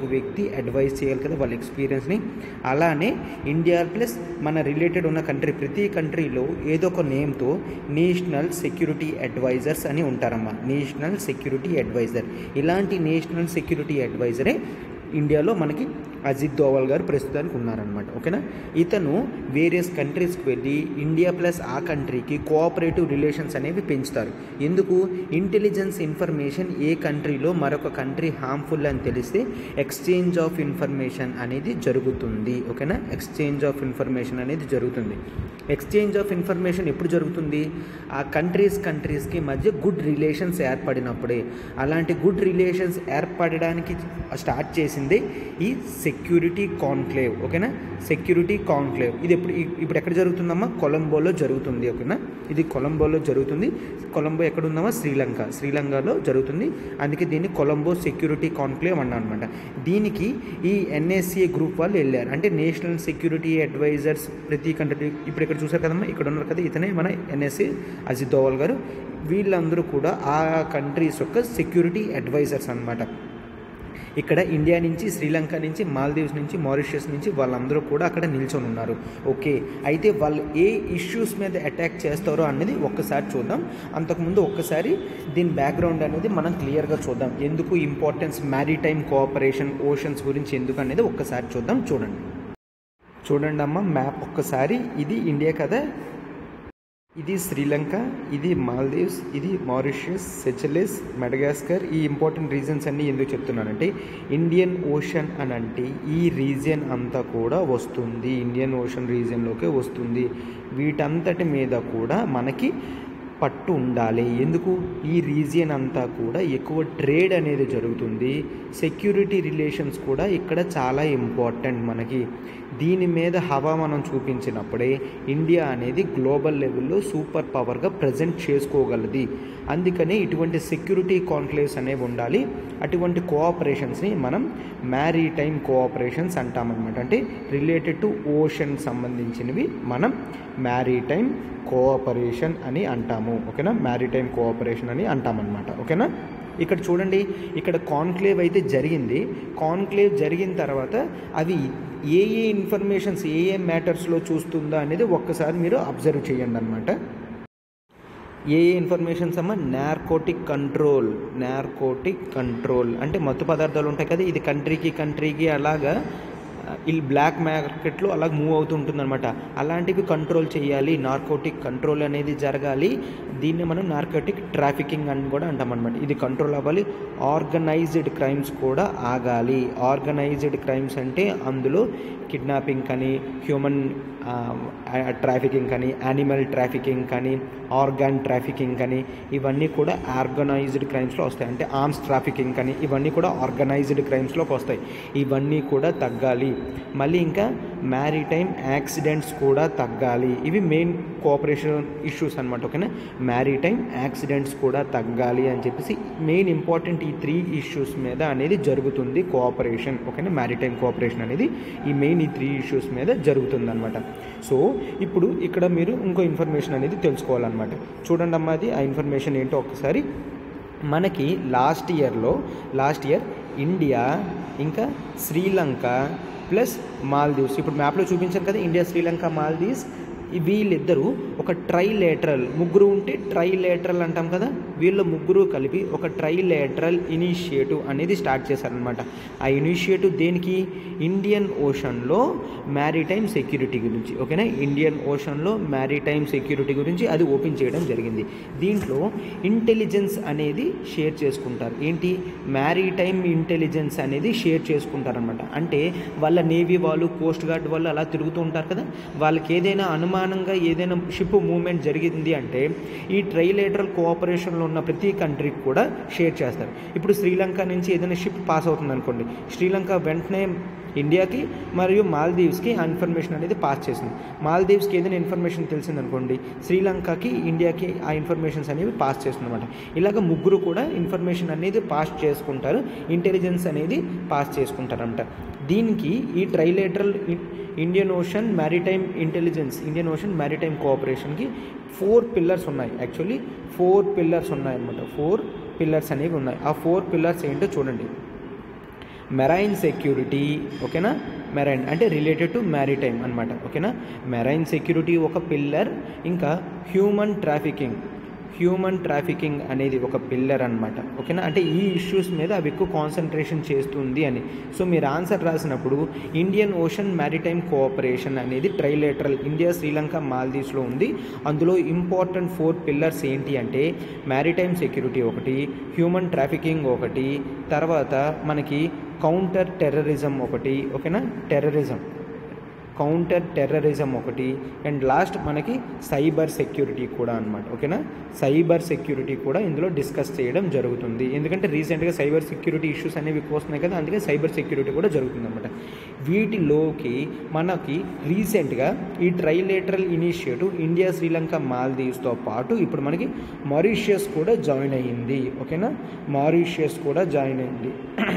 కదా, వాళ్ళ ఎక్స్పీరియన్స్ని. అలానే ఇండియా ప్లస్ మన రిలేటెడ్ ఉన్న కంట్రీ, ప్రతి కంట్రీలో ఏదో ఒక నేమ్తో నేషనల్ సెక్యూరిటీ అడ్వైజర్స్ అని ఉంటారమ్మా. నేషనల్ సెక్యూరిటీ అడ్వైజర్, ఇలాంటి నేషనల్ సెక్యూరిటీ అడ్వైజరే ఇండియాలో మనకి అజిత్ దోవాల్ గారు ప్రస్తుతానికి ఉన్నారనమాట. ఓకేనా, ఇతను వేరియస్ కంట్రీస్కి వెళ్ళి ఇండియా ప్లస్ ఆ కంట్రీకి కోఆపరేటివ్ రిలేషన్స్ అనేవి పెంచుతారు. ఎందుకు? ఇంటెలిజెన్స్ ఇన్ఫర్మేషన్ ఏ కంట్రీలో మరొక కంట్రీ హార్మ్ఫుల్ అని తెలిస్తే ఎక్స్చేంజ్ ఆఫ్ ఇన్ఫర్మేషన్ అనేది జరుగుతుంది. ఓకేనా, ఎక్స్చేంజ్ ఆఫ్ ఇన్ఫర్మేషన్ అనేది జరుగుతుంది. ఎక్స్చేంజ్ ఆఫ్ ఇన్ఫర్మేషన్ ఎప్పుడు జరుగుతుంది? ఆ కంట్రీస్కి మధ్య గుడ్ రిలేషన్స్ ఏర్పడినప్పుడే. అలాంటి గుడ్ రిలేషన్స్ ఏర్పడడానికి స్టార్ట్ చేసిందే ఈ సెక్యూరిటీ కాన్క్లేవ్. ఓకేనా, సెక్యూరిటీ కాన్క్లేవ్ ఇది ఇప్పుడు ఎక్కడ జరుగుతుందమ్మా? కొలంబోలో జరుగుతుంది. ఓకేనా, ఇది కొలంబోలో జరుగుతుంది. కొలంబో ఎక్కడ ఉందమ్మా? శ్రీలంకలో జరుగుతుంది. అందుకే దీన్ని కొలంబో సెక్యూరిటీ కాన్క్లేవ్ అన్నా అనమాట. దీనికి ఈ NSA గ్రూప్ వాళ్ళు వెళ్ళారు. అంటే నేషనల్ సెక్యూరిటీ అడ్వైజర్స్ ప్రతి కంట్రీ. ఇప్పుడు ఇక్కడ చూసారు కదమ్మా, ఇక్కడ ఉన్నారు కదా, ఇతనే మన NSA అజిత్ దోవాల్ గారు. వీళ్ళందరూ కూడా ఆ కంట్రీస్ యొక్క సెక్యూరిటీ అడ్వైజర్స్ అనమాట. ఇక్కడ ఇండియా నుంచి, శ్రీలంక నుంచి, మాల్దీవ్స్ నుంచి, మారిషియస్ నుంచి వాళ్ళందరూ కూడా అక్కడ నిల్చొని ఉన్నారు. ఓకే, అయితే వాళ్ళు ఏ ఇష్యూస్ మీద అటాక్ చేస్తారో అనేది ఒక్కసారి చూద్దాం. అంతకుముందు ఒక్కసారి దీని బ్యాక్గ్రౌండ్ అనేది మనం క్లియర్గా చూద్దాం. ఎందుకు ఇంపార్టెన్స్ మ్యారిటైమ్ కోఆపరేషన్, ఓషన్స్ గురించి ఎందుకు అనేది ఒక్కసారి చూద్దాం. చూడండి అమ్మ, మ్యాప్ ఒక్కసారి. ఇది ఇండియా కదా, ఇది శ్రీలంక, ఇది మాల్దీవ్స్, ఇది మారిషియస్, సెచెలెస్, మెడగాస్కర్. ఈ ఇంపార్టెంట్ రీజన్స్ అన్నీ ఎందుకు చెప్తున్నానంటే ఇండియన్ ఓషన్ అని అంటే ఈ రీజియన్ అంతా కూడా వస్తుంది, ఇండియన్ ఓషన్ రీజియన్లోకే వస్తుంది. వీటంతటి మీద కూడా మనకి పట్టు ఉండాలి. ఎందుకు? ఈ రీజియన్ అంతా కూడా ఎక్కువ ట్రేడ్ అనేది జరుగుతుంది. సెక్యూరిటీ రిలేషన్స్ కూడా ఇక్కడ చాలా ఇంపార్టెంట్ మనకి. దీని మీద హవా మనం చూపించినప్పుడే ఇండియా అనేది గ్లోబల్ లెవెల్లో సూపర్ పవర్గా ప్రజెంట్ చేసుకోగలది. అందుకనే ఇటువంటి సెక్యూరిటీ కాన్క్లేవ్స్ అనేవి ఉండాలి. అటువంటి కోఆపరేషన్స్ని మనం మ్యారిటైమ్ కోఆపరేషన్స్ అంటామన్నమాట. అంటే రిలేటెడ్ టు ఓషన్ సంబంధించినవి మనం మ్యారిటైమ్ కోఆపరేషన్ అని అంటాము. ఓకేనా, మ్యారిటైమ్ కోఆపరేషన్ అని అంటామన్నమాట. ఓకేనా, ఇక్కడ చూడండి, ఇక్కడ కాన్క్లేవ్ అయితే జరిగింది. కాన్క్లేవ్ జరిగిన తర్వాత అవి ఏ ఇన్ఫర్మేషన్స్ ఏ మ్యాటర్స్లో చూస్తుందా అనేది ఒక్కసారి మీరు అబ్జర్వ్ చేయండి అనమాట. ఏ ఇన్ఫర్మేషన్స్ అమ్మ? నార్కోటిక్ కంట్రోల్ అంటే మత్తు పదార్థాలు ఉంటాయి కదా, ఇది కంట్రీకి అలాగా వీళ్ళు బ్లాక్ మార్కెట్లో అలా మూవ్ అవుతుంటుంది అనమాట. అలాంటివి కంట్రోల్ చేయాలి, నార్కోటిక్ కంట్రోల్ అనేది జరగాలి. దీన్ని మనం నార్కోటిక్ ట్రాఫికింగ్ అని కూడా అంటామన్నమాట. ఇది కంట్రోల్ అవ్వాలి. ఆర్గనైజ్డ్ క్రైమ్స్ కూడా ఆగాలి. ఆర్గనైజ్డ్ క్రైమ్స్ అంటే అందులో కిడ్నాపింగ్ కానీ, హ్యూమన్ ట్రాఫికింగ్ కానీ, యానిమల్ ట్రాఫికింగ్ కానీ, ఆర్గాన్ ట్రాఫికింగ్ కానీ ఇవన్నీ కూడా ఆర్గనైజ్డ్ క్రైమ్స్లో వస్తాయి. అంటే ఆర్మ్స్ ట్రాఫికింగ్ కానీ ఇవన్నీ కూడా ఆర్గనైజ్డ్ క్రైమ్స్లోకి వస్తాయి. ఇవన్నీ కూడా తగ్గాలి. మళ్ళీ ఇంకా మ్యారిటైమ్ యాక్సిడెంట్స్ కూడా తగ్గాలి. ఇవి మెయిన్ కోఆపరేషన్ ఇష్యూస్ అనమాట. ఓకేనా, మ్యారిటైమ్ యాక్సిడెంట్స్ కూడా తగ్గాలి అని చెప్పేసి మెయిన్ ఇంపార్టెంట్ ఈ 3 ఇష్యూస్ మీద అనేది జరుగుతుంది కోఆపరేషన్. ఓకేనా, మ్యారిటైమ్ కోఆపరేషన్ అనేది ఈ మెయిన్ ఈ 3 ఇష్యూస్ మీద జరుగుతుందన్నమాట. సో ఇప్పుడు ఇక్కడ మీరు ఇంకో ఇన్ఫర్మేషన్ అనేది తెలుసుకోవాలన్నమాట. చూడండి అమ్మా, అది ఆ ఇన్ఫర్మేషన్ ఏంటో ఒకసారి. మనకి లాస్ట్ ఇయర్ ఇండియా ఇంకా శ్రీలంక ప్లస్ మాల్దీవ్స్, ఇప్పుడు మ్యాప్లో చూపించాను కదా, ఇండియా శ్రీలంక మాల్దీవ్స్, వీళ్ళిద్దరూ ఒక ట్రైలేటరల్, ముగ్గురు ఉంటే ట్రైలేటరల్ అంటాం కదా, వీళ్ళు ముగ్గురు కలిపి ఒక ట్రైలేటరల్ ఇనిషియేటివ్ అనేది స్టార్ట్ చేశారనమాట. ఆ ఇనిషియేటివ్ దేనికి? ఇండియన్ ఓషన్లో మ్యారిటైమ్ సెక్యూరిటీ గురించి. ఓకేనా, ఇండియన్ ఓషన్లో మ్యారిటైమ్ సెక్యూరిటీ గురించి అది ఓపెన్ చేయడం జరిగింది. దీంట్లో ఇంటెలిజెన్స్ అనేది షేర్ చేసుకుంటారు. ఏంటి? మ్యారిటైమ్ ఇంటెలిజెన్స్ అనేది షేర్ చేసుకుంటారనమాట. అంటే వాళ్ళ నేవీ వాళ్ళు, కోస్ట్ గార్డ్ వాళ్ళు అలా తిరుగుతూ ఉంటారు కదా, వాళ్ళకి ఏదైనా అనుమానంగా ఏదైనా షిప్ మూవ్మెంట్ జరిగింది అంటే ఈ ట్రైలేటరల్ కోఆపరేషన్లో ఉన్న ప్రతి కంట్రీకి కూడా షేర్ చేస్తారు. ఇప్పుడు శ్రీలంక నుంచి ఏదైనా షిప్ పాస్ అవుతుంది అనుకోండి, శ్రీలంక వెంటనే ఇండియాకి మరియు మాల్దీవ్స్కి ఆ ఇన్ఫర్మేషన్ అనేది పాస్ చేసింది. మాల్దీవ్స్కి ఏదైనా ఇన్ఫర్మేషన్ తెలిసిందనుకోండి, శ్రీలంకకి ఇండియాకి ఆ ఇన్ఫర్మేషన్స్ అనేవి పాస్ చేస్తుంది అనమాట. ఇలాగ ముగ్గురు కూడా ఇన్ఫర్మేషన్ అనేది పాస్ చేసుకుంటారు, ఇంటెలిజెన్స్ అనేది పాస్ చేసుకుంటారంట. దీనికి ఈ trilateral Indian Ocean maritime intelligence, Indian Ocean maritime కోఆపరేషన్కి 4 పిల్లర్స్ ఉన్నాయి. యాక్చువల్లీ 4 పిల్లర్స్ ఉన్నాయన్నమాట. 4 పిల్లర్స్ అనేవి ఉన్నాయి. ఆ 4 పిల్లర్స్ ఏంటో చూడండి. మెరైన్ సెక్యూరిటీ, ఓకేనా, మెరైన్ అంటే రిలేటెడ్ టు మ్యారిటైమ్ అనమాట. ఓకేనా, మెరైన్ సెక్యూరిటీ ఒక పిల్లర్, ఇంకా హ్యూమన్ ట్రాఫికింగ్ అనేది ఒక పిల్లర్ అనమాట. ఓకేనా, అంటే ఈ ఇష్యూస్ మీద అవి ఎక్కువ కాన్సన్ట్రేషన్ చేస్తుంది అని. సో మీరు ఆన్సర్ రాసినప్పుడు ఇండియన్ ఓషన్ మ్యారిటైమ్ కోఆపరేషన్ అనేది ట్రైలేటరల్ ఇండియా శ్రీలంక మాల్దీవ్స్లో ఉంది. అందులో ఇంపార్టెంట్ 4 పిల్లర్స్ ఏంటి అంటే మ్యారిటైమ్ సెక్యూరిటీ ఒకటి, హ్యూమన్ ట్రాఫికింగ్ ఒకటి, తర్వాత మనకి కౌంటర్ టెర్రరిజం ఒకటి. ఓకేనా, కౌంటర్ టెర్రరిజం ఒకటి, అండ్ లాస్ట్ మనకి సైబర్ సెక్యూరిటీ కూడా అనమాట. ఓకేనా, సైబర్ సెక్యూరిటీ కూడా ఇందులో డిస్కస్ చేయడం జరుగుతుంది. ఎందుకంటే రీసెంట్గా సైబర్ సెక్యూరిటీ ఇష్యూస్ అనేవి ఎక్కువ వస్తున్నాయి కదా, అందుకే సైబర్ సెక్యూరిటీ కూడా జరుగుతుంది అనమాట. వీటిలోకి మనకి రీసెంట్గా ఈ ట్రైలేటరల్ ఇనిషియేటివ్ ఇండియా శ్రీలంక మాల్దీవ్స్తో పాటు ఇప్పుడు మనకి మారిషియస్ కూడా జాయిన్ అయ్యింది. ఓకేనా, మారిషియస్ కూడా జాయిన్ అయింది.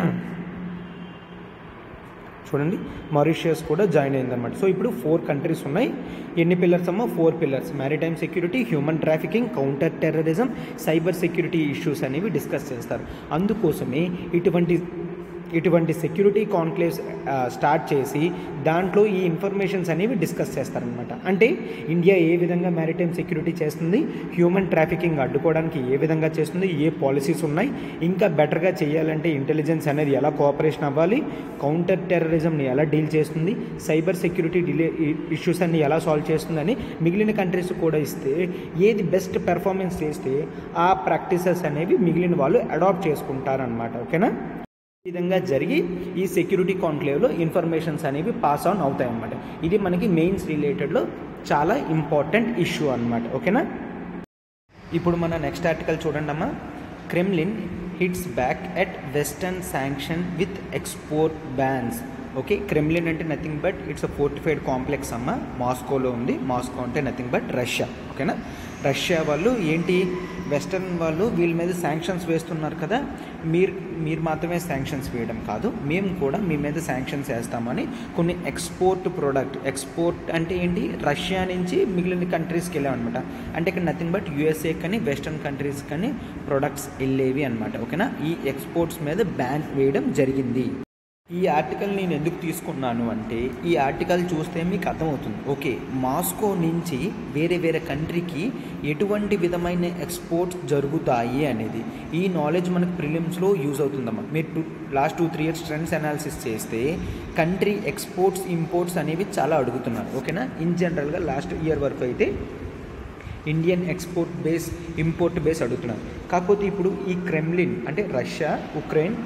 చూడండి, మారిషియస్ కూడా జాయిన్ అయిందన్నమాట. సో ఇప్పుడు 4 కంట్రీస్ ఉన్నాయి. ఎన్ని పిల్లర్స్ అమ్మా? 4 pillars. Maritime security, human trafficking, counter terrorism, cyber security issues అనేవి డిస్కస్ చేస్తారు. అందుకోసమే ఇటువంటి సెక్యూరిటీ కాన్క్లేవ్స్ స్టార్ట్ చేసి దాంట్లో ఈ ఇన్ఫర్మేషన్స్ అనేవి డిస్కస్ చేస్తారనమాట. అంటే ఇండియా ఏ విధంగా మ్యారిటైమ్ సెక్యూరిటీ చేస్తుంది, హ్యూమన్ ట్రాఫికింగ్ అడ్డుకోవడానికి ఏ విధంగా చేస్తుంది, ఏ పాలసీస్ ఉన్నాయి, ఇంకా బెటర్గా చేయాలంటే ఇంటెలిజెన్స్ అనేది ఎలా కోఆపరేషన్ అవ్వాలి, కౌంటర్ టెర్రరిజంని ఎలా డీల్ చేస్తుంది, సైబర్ సెక్యూరిటీ ఇష్యూస్ అన్ని ఎలా సాల్వ్ చేస్తుందని మిగిలిన కంట్రీస్ కూడా ఇస్తే ఏది బెస్ట్ పెర్ఫార్మెన్స్ చేస్తే ఆ ప్రాక్టీసెస్ అనేవి మిగిలిన వాళ్ళు అడాప్ట్ చేసుకుంటారనమాట. ఓకేనా, ఈ విధంగా జరిగి ఈ సెక్యూరిటీ కాన్క్లేవ్లో ఇన్ఫర్మేషన్స్ అనేవి పాస్ ఆన్ అవుతాయి అన్నమాట. ఇది మనకి మెయిన్స్ రిలేటెడ్లో చాలా ఇంపార్టెంట్ ఇష్యూ అనమాట. ఓకేనా, ఇప్పుడు మన నెక్స్ట్ ఆర్టికల్ చూడండి అమ్మా. Kremlin hits back at western sanction with export bans. Okay, Kremlin అంటే nothing but it's a fortified complex అమ్మ, మాస్కోలో ఉంది. మాస్కో అంటే నథింగ్ బట్ రష్యా. ఓకేనా, రష్యా వాళ్ళు ఏంటి, వెస్టర్న్ వాళ్ళు వీళ్ళ మీద శాంక్షన్స్ వేస్తున్నారు కదా, మీరు మాత్రమే శాంక్షన్స్ వేయడం కాదు, మేము కూడా మీ మీద శాంక్షన్స్ వేస్తామని కొన్ని ఎక్స్పోర్ట్ అంటే ఏంటి, రష్యా నుంచి మిగిలిన కంట్రీస్కి వెళ్ళామన్నమాట. అంటే ఇక్కడ నథింగ్ బట్ యూఎస్ఏ కానీ వెస్టర్న్ కంట్రీస్ కానీ ప్రొడక్ట్స్ వెళ్ళేవి అనమాట. ఓకేనా, ఈ ఎక్స్పోర్ట్స్ మీద బ్యాన్ వేయడం జరిగింది. ఈ ఆర్టికల్ నేను ఎందుకు తీసుకున్నాను అంటే ఈ ఆర్టికల్ చూస్తే మీకు అర్థమవుతుంది. ఓకే, మాస్కో నుంచి వేరే కంట్రీకి ఎటువంటి విధమైన ఎక్స్పోర్ట్స్ జరుగుతాయి అనేది ఈ నాలెడ్జ్ మనకు ప్రిలిమ్స్లో యూజ్ అవుతుందమ్మా. మీరు లాస్ట్ 2-3 ఇయర్స్ ట్రెండ్స్ అనాలిసిస్ చేస్తే కంట్రీ ఎక్స్పోర్ట్స్ ఇంపోర్ట్స్ అనేవి చాలా అడుగుతున్నారు. ఓకేనా, ఇన్ జనరల్గా లాస్ట్ ఇయర్ వరకు అయితే ఇండియన్ ఇంపోర్ట్ బేస్ అడుగుతున్నారు. కాకపోతే ఇప్పుడు ఈ క్రెమ్లిన్ అంటే రష్యా ఉక్రెయిన్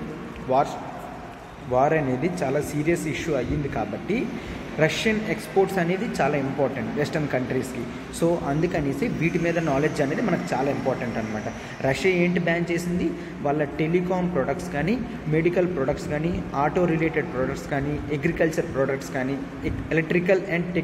వార్ అనేది చాలా సీరియస్ ఇష్యూ అయ్యింది కాబట్టి రష్యన్ ఎక్స్పోర్ట్స్ అనేది చాలా ఇంపార్టెంట్ వెస్టర్న్ కంట్రీస్కి. సో అందుకనేసి వీటి మీద నాలెడ్జ్ అనేది మనకు చాలా ఇంపార్టెంట్ అనమాట. రష్యా ఏంటి బ్యాన్ చేసింది, వాళ్ళ టెలికామ్ ప్రొడక్ట్స్ కానీ, మెడికల్ ప్రొడక్ట్స్ కానీ, ఆటో రిలేటెడ్ ప్రొడక్ట్స్ కానీ, అగ్రికల్చర్ ప్రొడక్ట్స్ కానీ, electrical and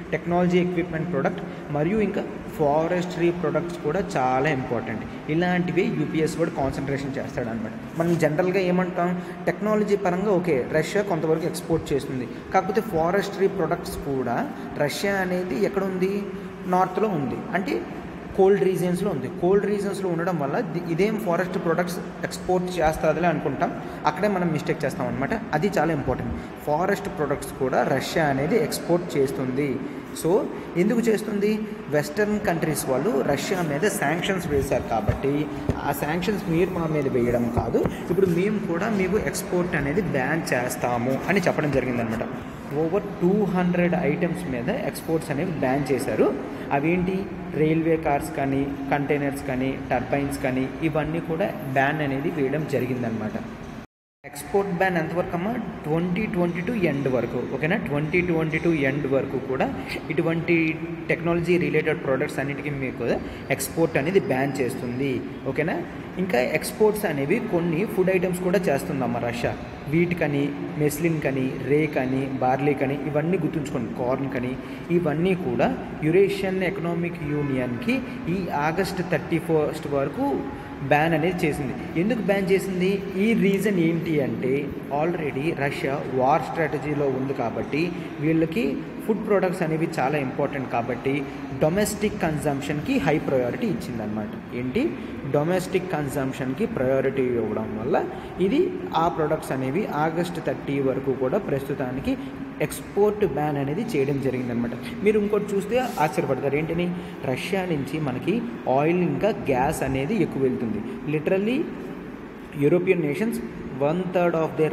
technology equipment product మరియు ఇంకా ఫారెస్ట్రీ ప్రొడక్ట్స్ కూడా చాలా ఇంపార్టెంట్. ఇలాంటివి యూపీఎస్ కూడా కాన్సన్ట్రేషన్ చేస్తాడు అనమాట. మనం జనరల్గా ఏమంటాం, టెక్నాలజీ పరంగా ఓకే రష్యా కొంతవరకు ఎక్స్పోర్ట్ చేస్తుంది, కాకపోతే ఫారెస్ట్రీ ప్రొడక్ట్స్ కూడా రష్యా అనేది ఎక్కడ ఉంది, నార్త్లో ఉంది, అంటే కోల్డ్ రీజియన్స్లో ఉంది. కోల్డ్ రీజియన్స్లో ఉండడం వల్ల ఇదేం ఫారెస్ట్ ప్రొడక్ట్స్ ఎక్స్పోర్ట్ చేస్తుందిలే అనుకుంటాం, అక్కడే మనం మిస్టేక్ చేస్తాం అనమాట. అది చాలా ఇంపార్టెంట్. ఫారెస్ట్ ప్రొడక్ట్స్ కూడా రష్యా అనేది ఎక్స్పోర్ట్ చేస్తుంది. సో ఎందుకు చేస్తుంది, వెస్టర్న్ కంట్రీస్ వాళ్ళు రష్యా మీద శాంక్షన్స్ వేశారు కాబట్టి ఆ శాంక్షన్స్ మీరు మా మీద వేయడం కాదు, ఇప్పుడు మేము కూడా మీకు ఎక్స్పోర్ట్ అనేది బ్యాన్ చేస్తాము అని చెప్పడం జరిగిందనమాట. ఓవర్ 200 ఐటమ్స్ మీద ఎక్స్పోర్ట్స్ అనేవి బ్యాన్ చేశారు. అవేంటి, రైల్వే కార్స్ కానీ, కంటైనర్స్ కానీ, టర్బైన్స్ కానీ, ఇవన్నీ కూడా బ్యాన్ అనేది వేయడం జరిగిందనమాట. ఎక్స్పోర్ట్ బ్యాన్ ఎంతవరకు అమ్మా, 2022 ఎండ్ వరకు, ఓకేనా. 2022 ఎండ్ వరకు కూడా ఇటువంటి టెక్నాలజీ రిలేటెడ్ ప్రోడక్ట్స్ అన్నిటికీ మీకు ఎక్స్పోర్ట్ అనేది బ్యాన్ చేస్తుంది, ఓకేనా. ఇంకా ఎక్స్పోర్ట్స్ అనేవి కొన్ని ఫుడ్ ఐటమ్స్ కూడా చేస్తుందమ్మా రష్యా. వీట్ కానీ, మెస్లిన్ కానీ, రే కానీ, బార్లీ కానీ, ఇవన్నీ గుర్తుంచుకోండి, కార్న్ కానీ, ఇవన్నీ కూడా యురేషియన్ ఎకనామిక్ యూనియన్కి ఈ ఆగస్ట్ 31 వరకు బ్యాన్ అనేది చేసింది. ఎందుకు బ్యాన్ చేసింది, ఈ రీజన్ ఏంటి అంటే ఆల్రెడీ రష్యా వార్ స్ట్రాటజీలో ఉంది కాబట్టి వీళ్ళకి ఫుడ్ ప్రొడక్ట్స్ అనేవి చాలా ఇంపార్టెంట్ కాబట్టి డొమెస్టిక్ కన్జంప్షన్కి హై ప్రయారిటీ ఇచ్చిందనమాట. ఏంటి, డొమెస్టిక్ కన్జంప్షన్కి ప్రయారిటీ ఇవ్వడం వల్ల ఇది ఆ ప్రొడక్ట్స్ అనేవి ఆగస్ట్ 30 వరకు కూడా ప్రస్తుతానికి ఎక్స్పోర్ట్ బ్యాన్ అనేది చేయడం జరిగిందనమాట. మీరు ఇంకోటి చూస్తే ఆశ్చర్యపడతారు, ఏంటని, రష్యా నుంచి మనకి ఆయిల్ ఇంకా గ్యాస్ అనేది ఎక్కువ వెళ్తుంది. Literally European nations 1/3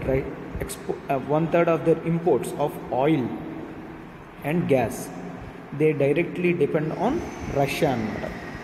of their imports of oil and gas they directly depend on Russia అనమాట.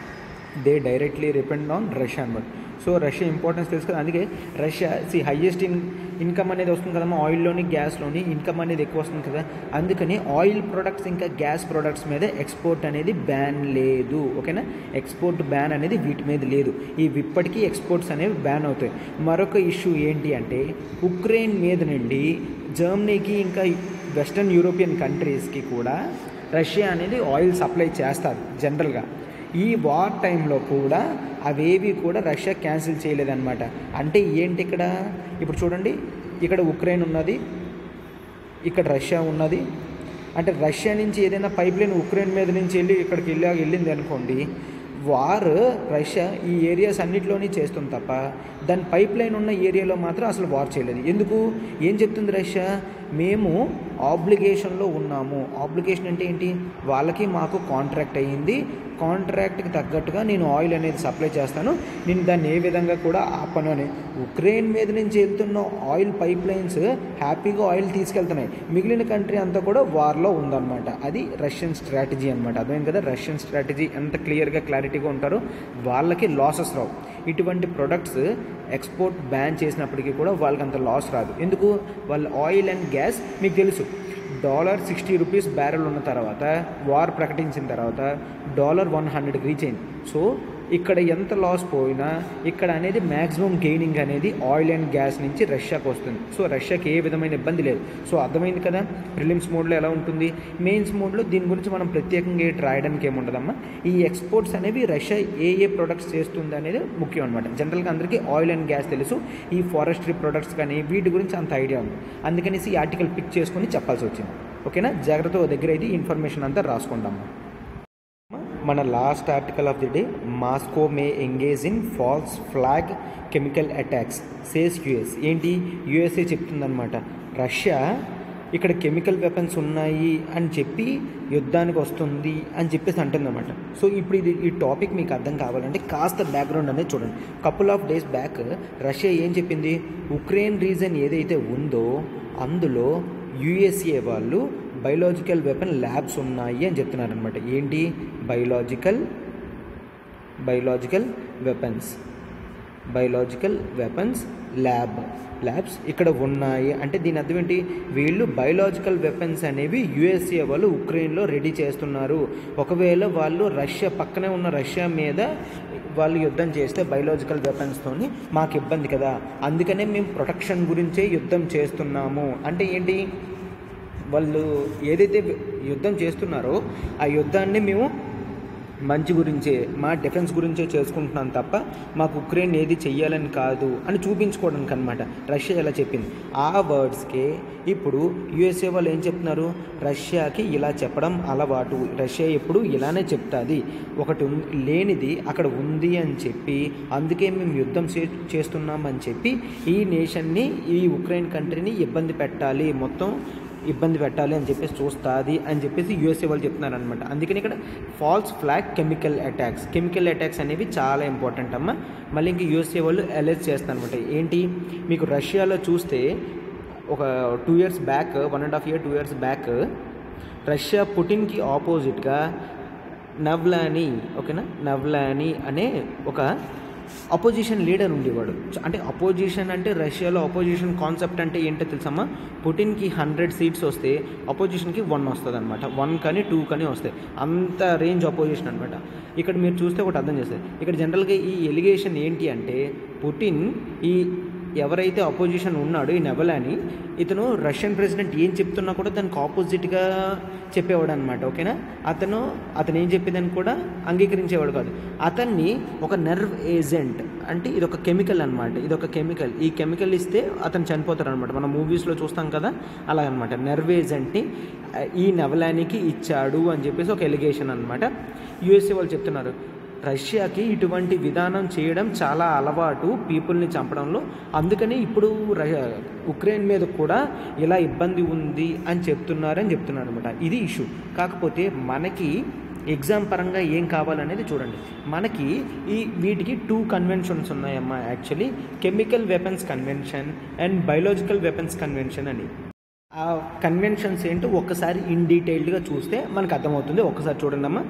సో రష్యా ఇంపార్టెన్స్ తెలుసు కదా, అందుకే రష్యా హైయెస్ట్ ఇన్కమ్ అనేది వస్తుంది కదమ్మా, ఆయిల్లోని గ్యాస్లోని ఇన్కమ్ అనేది ఎక్కువ వస్తుంది కదా, అందుకని ఆయిల్ ప్రొడక్ట్స్ ఇంకా గ్యాస్ ప్రొడక్ట్స్ మీద ఎక్స్పోర్ట్ అనేది బ్యాన్ లేదు, ఓకేనా. ఎక్స్పోర్ట్ బ్యాన్ అనేది వీటి మీద లేదు, ఇప్పటికీ ఎక్స్పోర్ట్స్ అనేవి బ్యాన్ అవుతాయి. మరొక ఇష్యూ ఏంటి అంటే ఉక్రెయిన్ మీద నుండి జర్మనీకి ఇంకా వెస్టర్న్ యూరోపియన్ కంట్రీస్కి కూడా రష్యా అనేది ఆయిల్ సప్లై చేస్తారు జనరల్గా. ఈ వార్ టైంలో కూడా అవేవి కూడా రష్యా క్యాన్సిల్ చేయలేదన్నమాట. అంటే ఏంటి, ఇక్కడ ఇప్పుడు చూడండి, ఇక్కడ ఉక్రెయిన్ ఉన్నది, ఇక్కడ రష్యా ఉన్నది, అంటే రష్యా నుంచి ఏదైనా పైప్ లైన్ ఉక్రెయిన్ మీద నుంచి వెళ్ళింది అనుకోండి, వార్ రష్యా ఈ ఏరియాస్ అన్నింటిలోనే చేస్తుంది తప్ప దాని పైప్ లైన్ ఉన్న ఏరియాలో మాత్రం అసలు వార్ చేయలేదు. ఎందుకు, ఏం చెప్తుంది రష్యా, మేము ఆబ్లిగేషన్లో ఉన్నాము. ఆబ్లిగేషన్ అంటే ఏంటి, వాళ్ళకి మాకు కాంట్రాక్ట్ అయ్యింది, కాంట్రాక్ట్కి తగ్గట్టుగా నేను ఆయిల్ అనేది సప్లై చేస్తాను, నేను దాన్ని ఏ విధంగా కూడా ఆపను అని. ఉక్రెయిన్ మీద నుంచి వెళ్తున్న ఆయిల్ పైప్ లైన్స్ హ్యాపీగా ఆయిల్ తీసుకెళ్తున్నాయి, మిగిలిన కంట్రీ అంతా కూడా వార్లో ఉందన్నమాట. అది రష్యన్ స్ట్రాటజీ అనమాట. అర్థమైంది కదా, రష్యన్ స్ట్రాటజీ ఎంత క్లారిటీగా ఉంటారో వాళ్ళకి లాసెస్ రావు. ఇటువంటి ప్రొడక్ట్స్ ఎక్స్పోర్ట్ బ్యాన్ చేసినప్పటికీ కూడా వాళ్ళకి అంత లాస్ రాదు. ఎందుకు, వాళ్ళ ఆయిల్ అండ్ గ్యాస్ మీకు తెలుసు, $60 బ్యారెల్ ఉన్న తర్వాత వార్ ప్రకటించిన తర్వాత $100 రీచ్ అయింది. సో ఇక్కడ ఎంత లాస్ పోయినా ఇక్కడ అనేది మ్యాక్సిమం గెయినింగ్ అనేది ఆయిల్ అండ్ గ్యాస్ నుంచి రష్యాకు వస్తుంది. సో రష్యాకి ఏ విధమైన ఇబ్బంది లేదు. సో అర్థమైంది కదా, ప్రిలిమ్స్ మోడ్లో ఎలా ఉంటుంది, మెయిన్స్ మోడ్లో దీని గురించి మనం ప్రత్యేకంగా రాయడానికి ఏముండదమ్మా. ఈ ఎక్స్పోర్ట్స్ అనేవి రష్యా ఏ ప్రొడక్ట్స్ చేస్తుంది అనేది ముఖ్యం అనమాట. జనరల్గా అందరికీ ఆయిల్ అండ్ గ్యాస్ తెలుసు, ఈ ఫారెస్ట్రీ ప్రొడక్ట్స్ కానీ వీటి గురించి అంత ఐడియా ఉంది, అందుకనేసి ఈ ఆర్టికల్ పిక్ చేసుకొని చెప్పాల్సి వచ్చింది, ఓకేనా. జాగ్రత్తగా దగ్గర అయితే ఇన్ఫర్మేషన్ అంతా రాసుకుంటాము. మన last article of the day, Moscow may engage in false flag chemical attacks says US. ఏంటి, యుఎస్ఏ చెప్తుందనమాట రష్యా ఇక్కడ కెమికల్ వెపన్స్ ఉన్నాయి అని చెప్పి యుద్ధానికి వస్తుంది అని చెప్పేసి అంటుందన్నమాట. సో ఇప్పుడు ఈ టాపిక్ మీకు అర్థం కావాలంటే కాస్త బ్యాక్గ్రౌండ్ అనేది చూడండి. Couple of days back Russia ఏం చెప్పింది, ఉక్రెయిన్ రీజన్ ఏదైతే ఉందో అందులో యుఎస్ఏ వాళ్ళు బయోలాజికల్ వెపన్ ల్యాబ్స్ ఉన్నాయి అని చెప్తున్నారు అనమాట. ఏంటి, బయోలాజికల్ వెపన్స్ ల్యాబ్స్ ఇక్కడ ఉన్నాయి అంటే దీని అర్థం ఏంటి, వీళ్ళు బయోలాజికల్ వెపన్స్ అనేవి యుఎస్ఏ వాళ్ళు ఉక్రెయిన్లో రెడీ చేస్తున్నారు. ఒకవేళ వాళ్ళు రష్యా పక్కనే ఉన్న రష్యా మీద వాళ్ళు యుద్ధం చేస్తే బయోలాజికల్ వెపన్స్తోని మాకు ఇబ్బంది కదా, అందుకనే మేము ప్రొటెక్షన్ గురించే యుద్ధం చేస్తున్నాము. అంటే ఏంటి, వాళ్ళు ఏదైతే యుద్ధం చేస్తున్నారో ఆ యుద్ధాన్ని మేము మంచి గురించే, మా డిఫెన్స్ గురించే చేసుకుంటున్నాం తప్ప మాకు ఉక్రెయిన్ ఏది చెయ్యాలని కాదు అని చూపించుకోవడానికి అనమాట రష్యా ఇలా చెప్పింది. ఆ వర్డ్స్కే ఇప్పుడు యుఎస్ఏ వాళ్ళు ఏం చెప్తున్నారు, రష్యాకి ఇలా చెప్పడం అలవాటు, రష్యా ఎప్పుడు ఇలానే చెప్తుంది, ఒకటి లేనిది అక్కడ ఉంది అని చెప్పి అందుకే మేము యుద్ధం చేస్తున్నామని చెప్పి ఈ నేషన్ని, ఈ ఉక్రెయిన్ కంట్రీని ఇబ్బంది పెట్టాలి, మొత్తం ఇబ్బంది పెట్టాలి అని చెప్పేసి చూస్తుంది అని చెప్పేసి యూఎస్ఏ వాళ్ళు చెప్తున్నారు అనమాట. అందుకని ఇక్కడ ఫాల్స్ ఫ్లాగ్ కెమికల్ అటాక్స్ అనేవి చాలా ఇంపార్టెంట్ అమ్మ. మళ్ళీ ఇంక యూఎస్ఏ వాళ్ళు అలర్ట్ చేస్తారు అనమాట. ఏంటి, మీకు రష్యాలో చూస్తే ఒక 2 years back, 1.5 year 2 years back Russia పుటిన్కి ఆపోజిట్గా నవ్లానీ అనే ఒక అపోజిషన్ లీడర్ ఉండేవాడు. అంటే అపోజిషన్ అంటే రష్యాలో అపోజిషన్ కాన్సెప్ట్ అంటే ఏంటో తెలుసమ్మా, పుటిన్కి 100 seats వస్తే అపోజిషన్కి 1 వస్తుంది అనమాట, 1 కానీ 2 కానీ వస్తాయి, అంత రేంజ్ అపోజిషన్ అనమాట. ఇక్కడ మీరు చూస్తే ఒకటి అర్థం చేస్తారు, ఇక్కడ జనరల్గా ఈ ఎలిగేషన్ ఏంటి అంటే పుటిన్ ఈ ఎవరైతే అపోజిషన్ ఉన్నాడో ఈ నవలాని, ఇతను రష్యన్ ప్రెసిడెంట్ ఏం చెప్తున్నా కూడా దానికి ఆపోజిట్గా చెప్పేవాడు అనమాట. ఓకేనా, అతను ఏం చెప్పేదని కూడా అంగీకరించేవాడు కాదు. అతన్ని ఒక నర్వ్ ఏజెంట్, అంటే ఇది ఒక కెమికల్ అనమాట, ఇది ఒక కెమికల్, ఈ కెమికల్ ఇస్తే అతను చనిపోతాడు అనమాట. మనం మూవీస్లో చూస్తాం కదా అలా అనమాట. నర్వ్ ఏజెంట్ని ఈ నవలానికి ఇచ్చాడు అని చెప్పేసి ఒక ఎలిగేషన్ అనమాట. యుఎస్ఏ వాళ్ళు చెప్తున్నారు రష్యాకి ఇటువంటి విధానం చేయడం చాలా అలవాటు పీపుల్ని చంపడంలో, అందుకని ఇప్పుడు ఉక్రెయిన్ మీద కూడా ఇలా ఇబ్బంది ఉంది అని చెప్తున్నారని చెప్తున్నారు అనమాట. ఇది ఇష్యూ. కాకపోతే మనకి ఎగ్జామ్ పరంగా ఏం కావాలనేది చూడండి. మనకి వీటికి 2 కన్వెన్షన్స్ ఉన్నాయమ్మా actually, chemical weapons convention and biological weapons convention అని. ఆ కన్వెన్షన్స్ ఏంటో ఒక్కసారి ఇన్ డీటెయిల్డ్గా చూస్తే మనకు అర్థమవుతుంది. ఒక్కసారి చూడండి అమ్మా.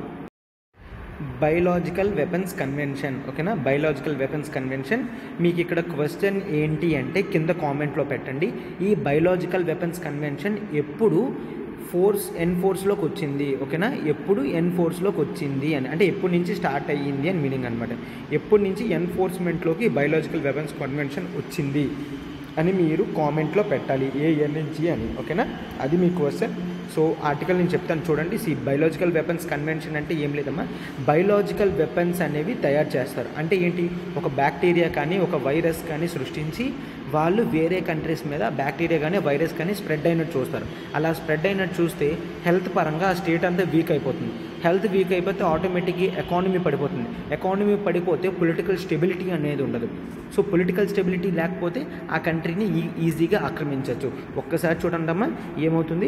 బయోలాజికల్ వెపన్స్ కన్వెన్షన్, ఓకేనా, బయోలాజికల్ వెపన్స్ కన్వెన్షన్. మీకు ఇక్కడ క్వశ్చన్ ఏంటి అంటే కింద కామెంట్లో పెట్టండి. ఈ బయోలాజికల్ వెపన్స్ కన్వెన్షన్ ఎప్పుడు ఎన్ఫోర్స్లోకి వచ్చింది, ఓకేనా, ఎప్పుడు ఎన్ఫోర్స్లోకి వచ్చింది అని, అంటే ఎప్పటి నుంచి స్టార్ట్ అయ్యింది అని మీనింగ్ అనమాట. ఎప్పటి నుంచి ఎన్ఫోర్స్మెంట్లోకి బయోలాజికల్ వెపన్స్ కన్వెన్షన్ వచ్చింది అని మీరు కామెంట్లో పెట్టాలి, ఏ ఇయర్ నుంచి అని, ఓకేనా, అది మీ క్వశ్చన్. సో ఆర్టికల్ నేను చెప్తాను చూడండి. బయోలాజికల్ వెపన్స్ కన్వెన్షన్ అంటే ఏం లేదమ్మా, బయోలాజికల్ వెపన్స్ అనేవి తయారు చేస్తారు. అంటే ఏంటి, ఒక బ్యాక్టీరియా కానీ ఒక వైరస్ కానీ సృష్టించి వాళ్ళు వేరే కంట్రీస్ మీద బ్యాక్టీరియా కానీ వైరస్ కానీ స్ప్రెడ్ అయినట్టు చూస్తారు. అలా స్ప్రెడ్ అయినట్టు చూస్తే హెల్త్ పరంగా ఆ స్టేట్ అంతా వీక్ అయిపోతుంది. హెల్త్ వీక్ అయిపోతే ఆటోమేటిక్గా ఎకానమీ పడిపోతుంది. ఎకానమీ పడిపోతే పొలిటికల్ స్టెబిలిటీ అనేది ఉండదు. సో పొలిటికల్ స్టెబిలిటీ లేకపోతే ఆ కంట్రీని ఈజీగా ఆక్రమించవచ్చు. ఒక్కసారి చూడండి అమ్మా ఏమవుతుంది,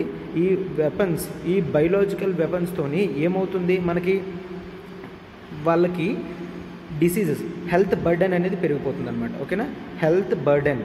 ఈ బయోలాజికల్ వెపన్స్తోని ఏమవుతుంది, మనకి వాళ్ళకి డిసీజెస్, హెల్త్ బర్డెన్ అనేది పెరిగిపోతుంది అనమాట. ఓకేనా, హెల్త్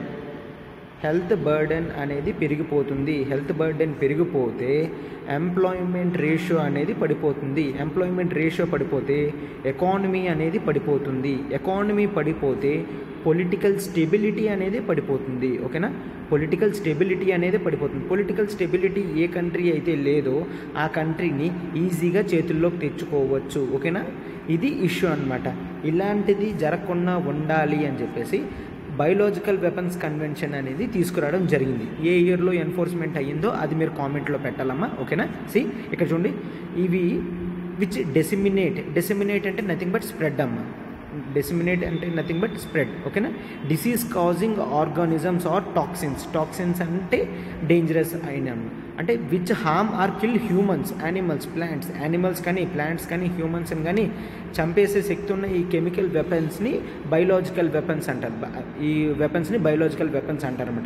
బర్డెన్ అనేది పెరిగిపోతుంది. హెల్త్ బర్డెన్ పెరిగిపోతే ఎంప్లాయ్మెంట్ రేషియో అనేది పడిపోతుంది. ఎంప్లాయ్మెంట్ రేషియో పడిపోతే ఎకానమీ అనేది పడిపోతుంది. ఎకానమీ పడిపోతే పొలిటికల్ స్టెబిలిటీ అనేది పడిపోతుంది. ఓకేనా, పొలిటికల్ స్టెబిలిటీ అనేది పడిపోతుంది. పొలిటికల్ స్టెబిలిటీ ఏ కంట్రీ అయితే లేదో ఆ కంట్రీని ఈజీగా చేతుల్లోకి తెచ్చుకోవచ్చు. ఓకేనా, ఇది ఇష్యూ అనమాట. ఇలాంటిది జరగకుండా ఉండాలి అని చెప్పేసి బయోలాజికల్ వెపన్స్ కన్వెన్షన్ అనేది తీసుకురావడం జరిగింది. ఏ ఇయర్లో ఎన్ఫోర్స్మెంట్ అయ్యిందో అది మీరు కామెంట్లో పెట్టాలమ్మా. ఓకేనా, ఇక్కడ చూడండి, ఇవి విచ్ డెసిమినేట్ అంటే నథింగ్ బట్ స్ప్రెడ్ అమ్మా. డెసిమినేట్ అంటే నథింగ్ బట్ స్ప్రెడ్. ఓకేనా, disease causing organisms or toxins అంటే డేంజరస్ అయిన, అంటే which harm or kill humans, animals కానీ ప్లాంట్స్ కానీ హ్యూమన్స్ కానీ చంపేసే శక్తి ఉన్న ఈ కెమికల్ వెపన్స్ని బయోలాజికల్ వెపన్స్ అంటారు. ఈ వెపన్స్ని బయోలాజికల్ వెపన్స్ అంటారన్నమాట.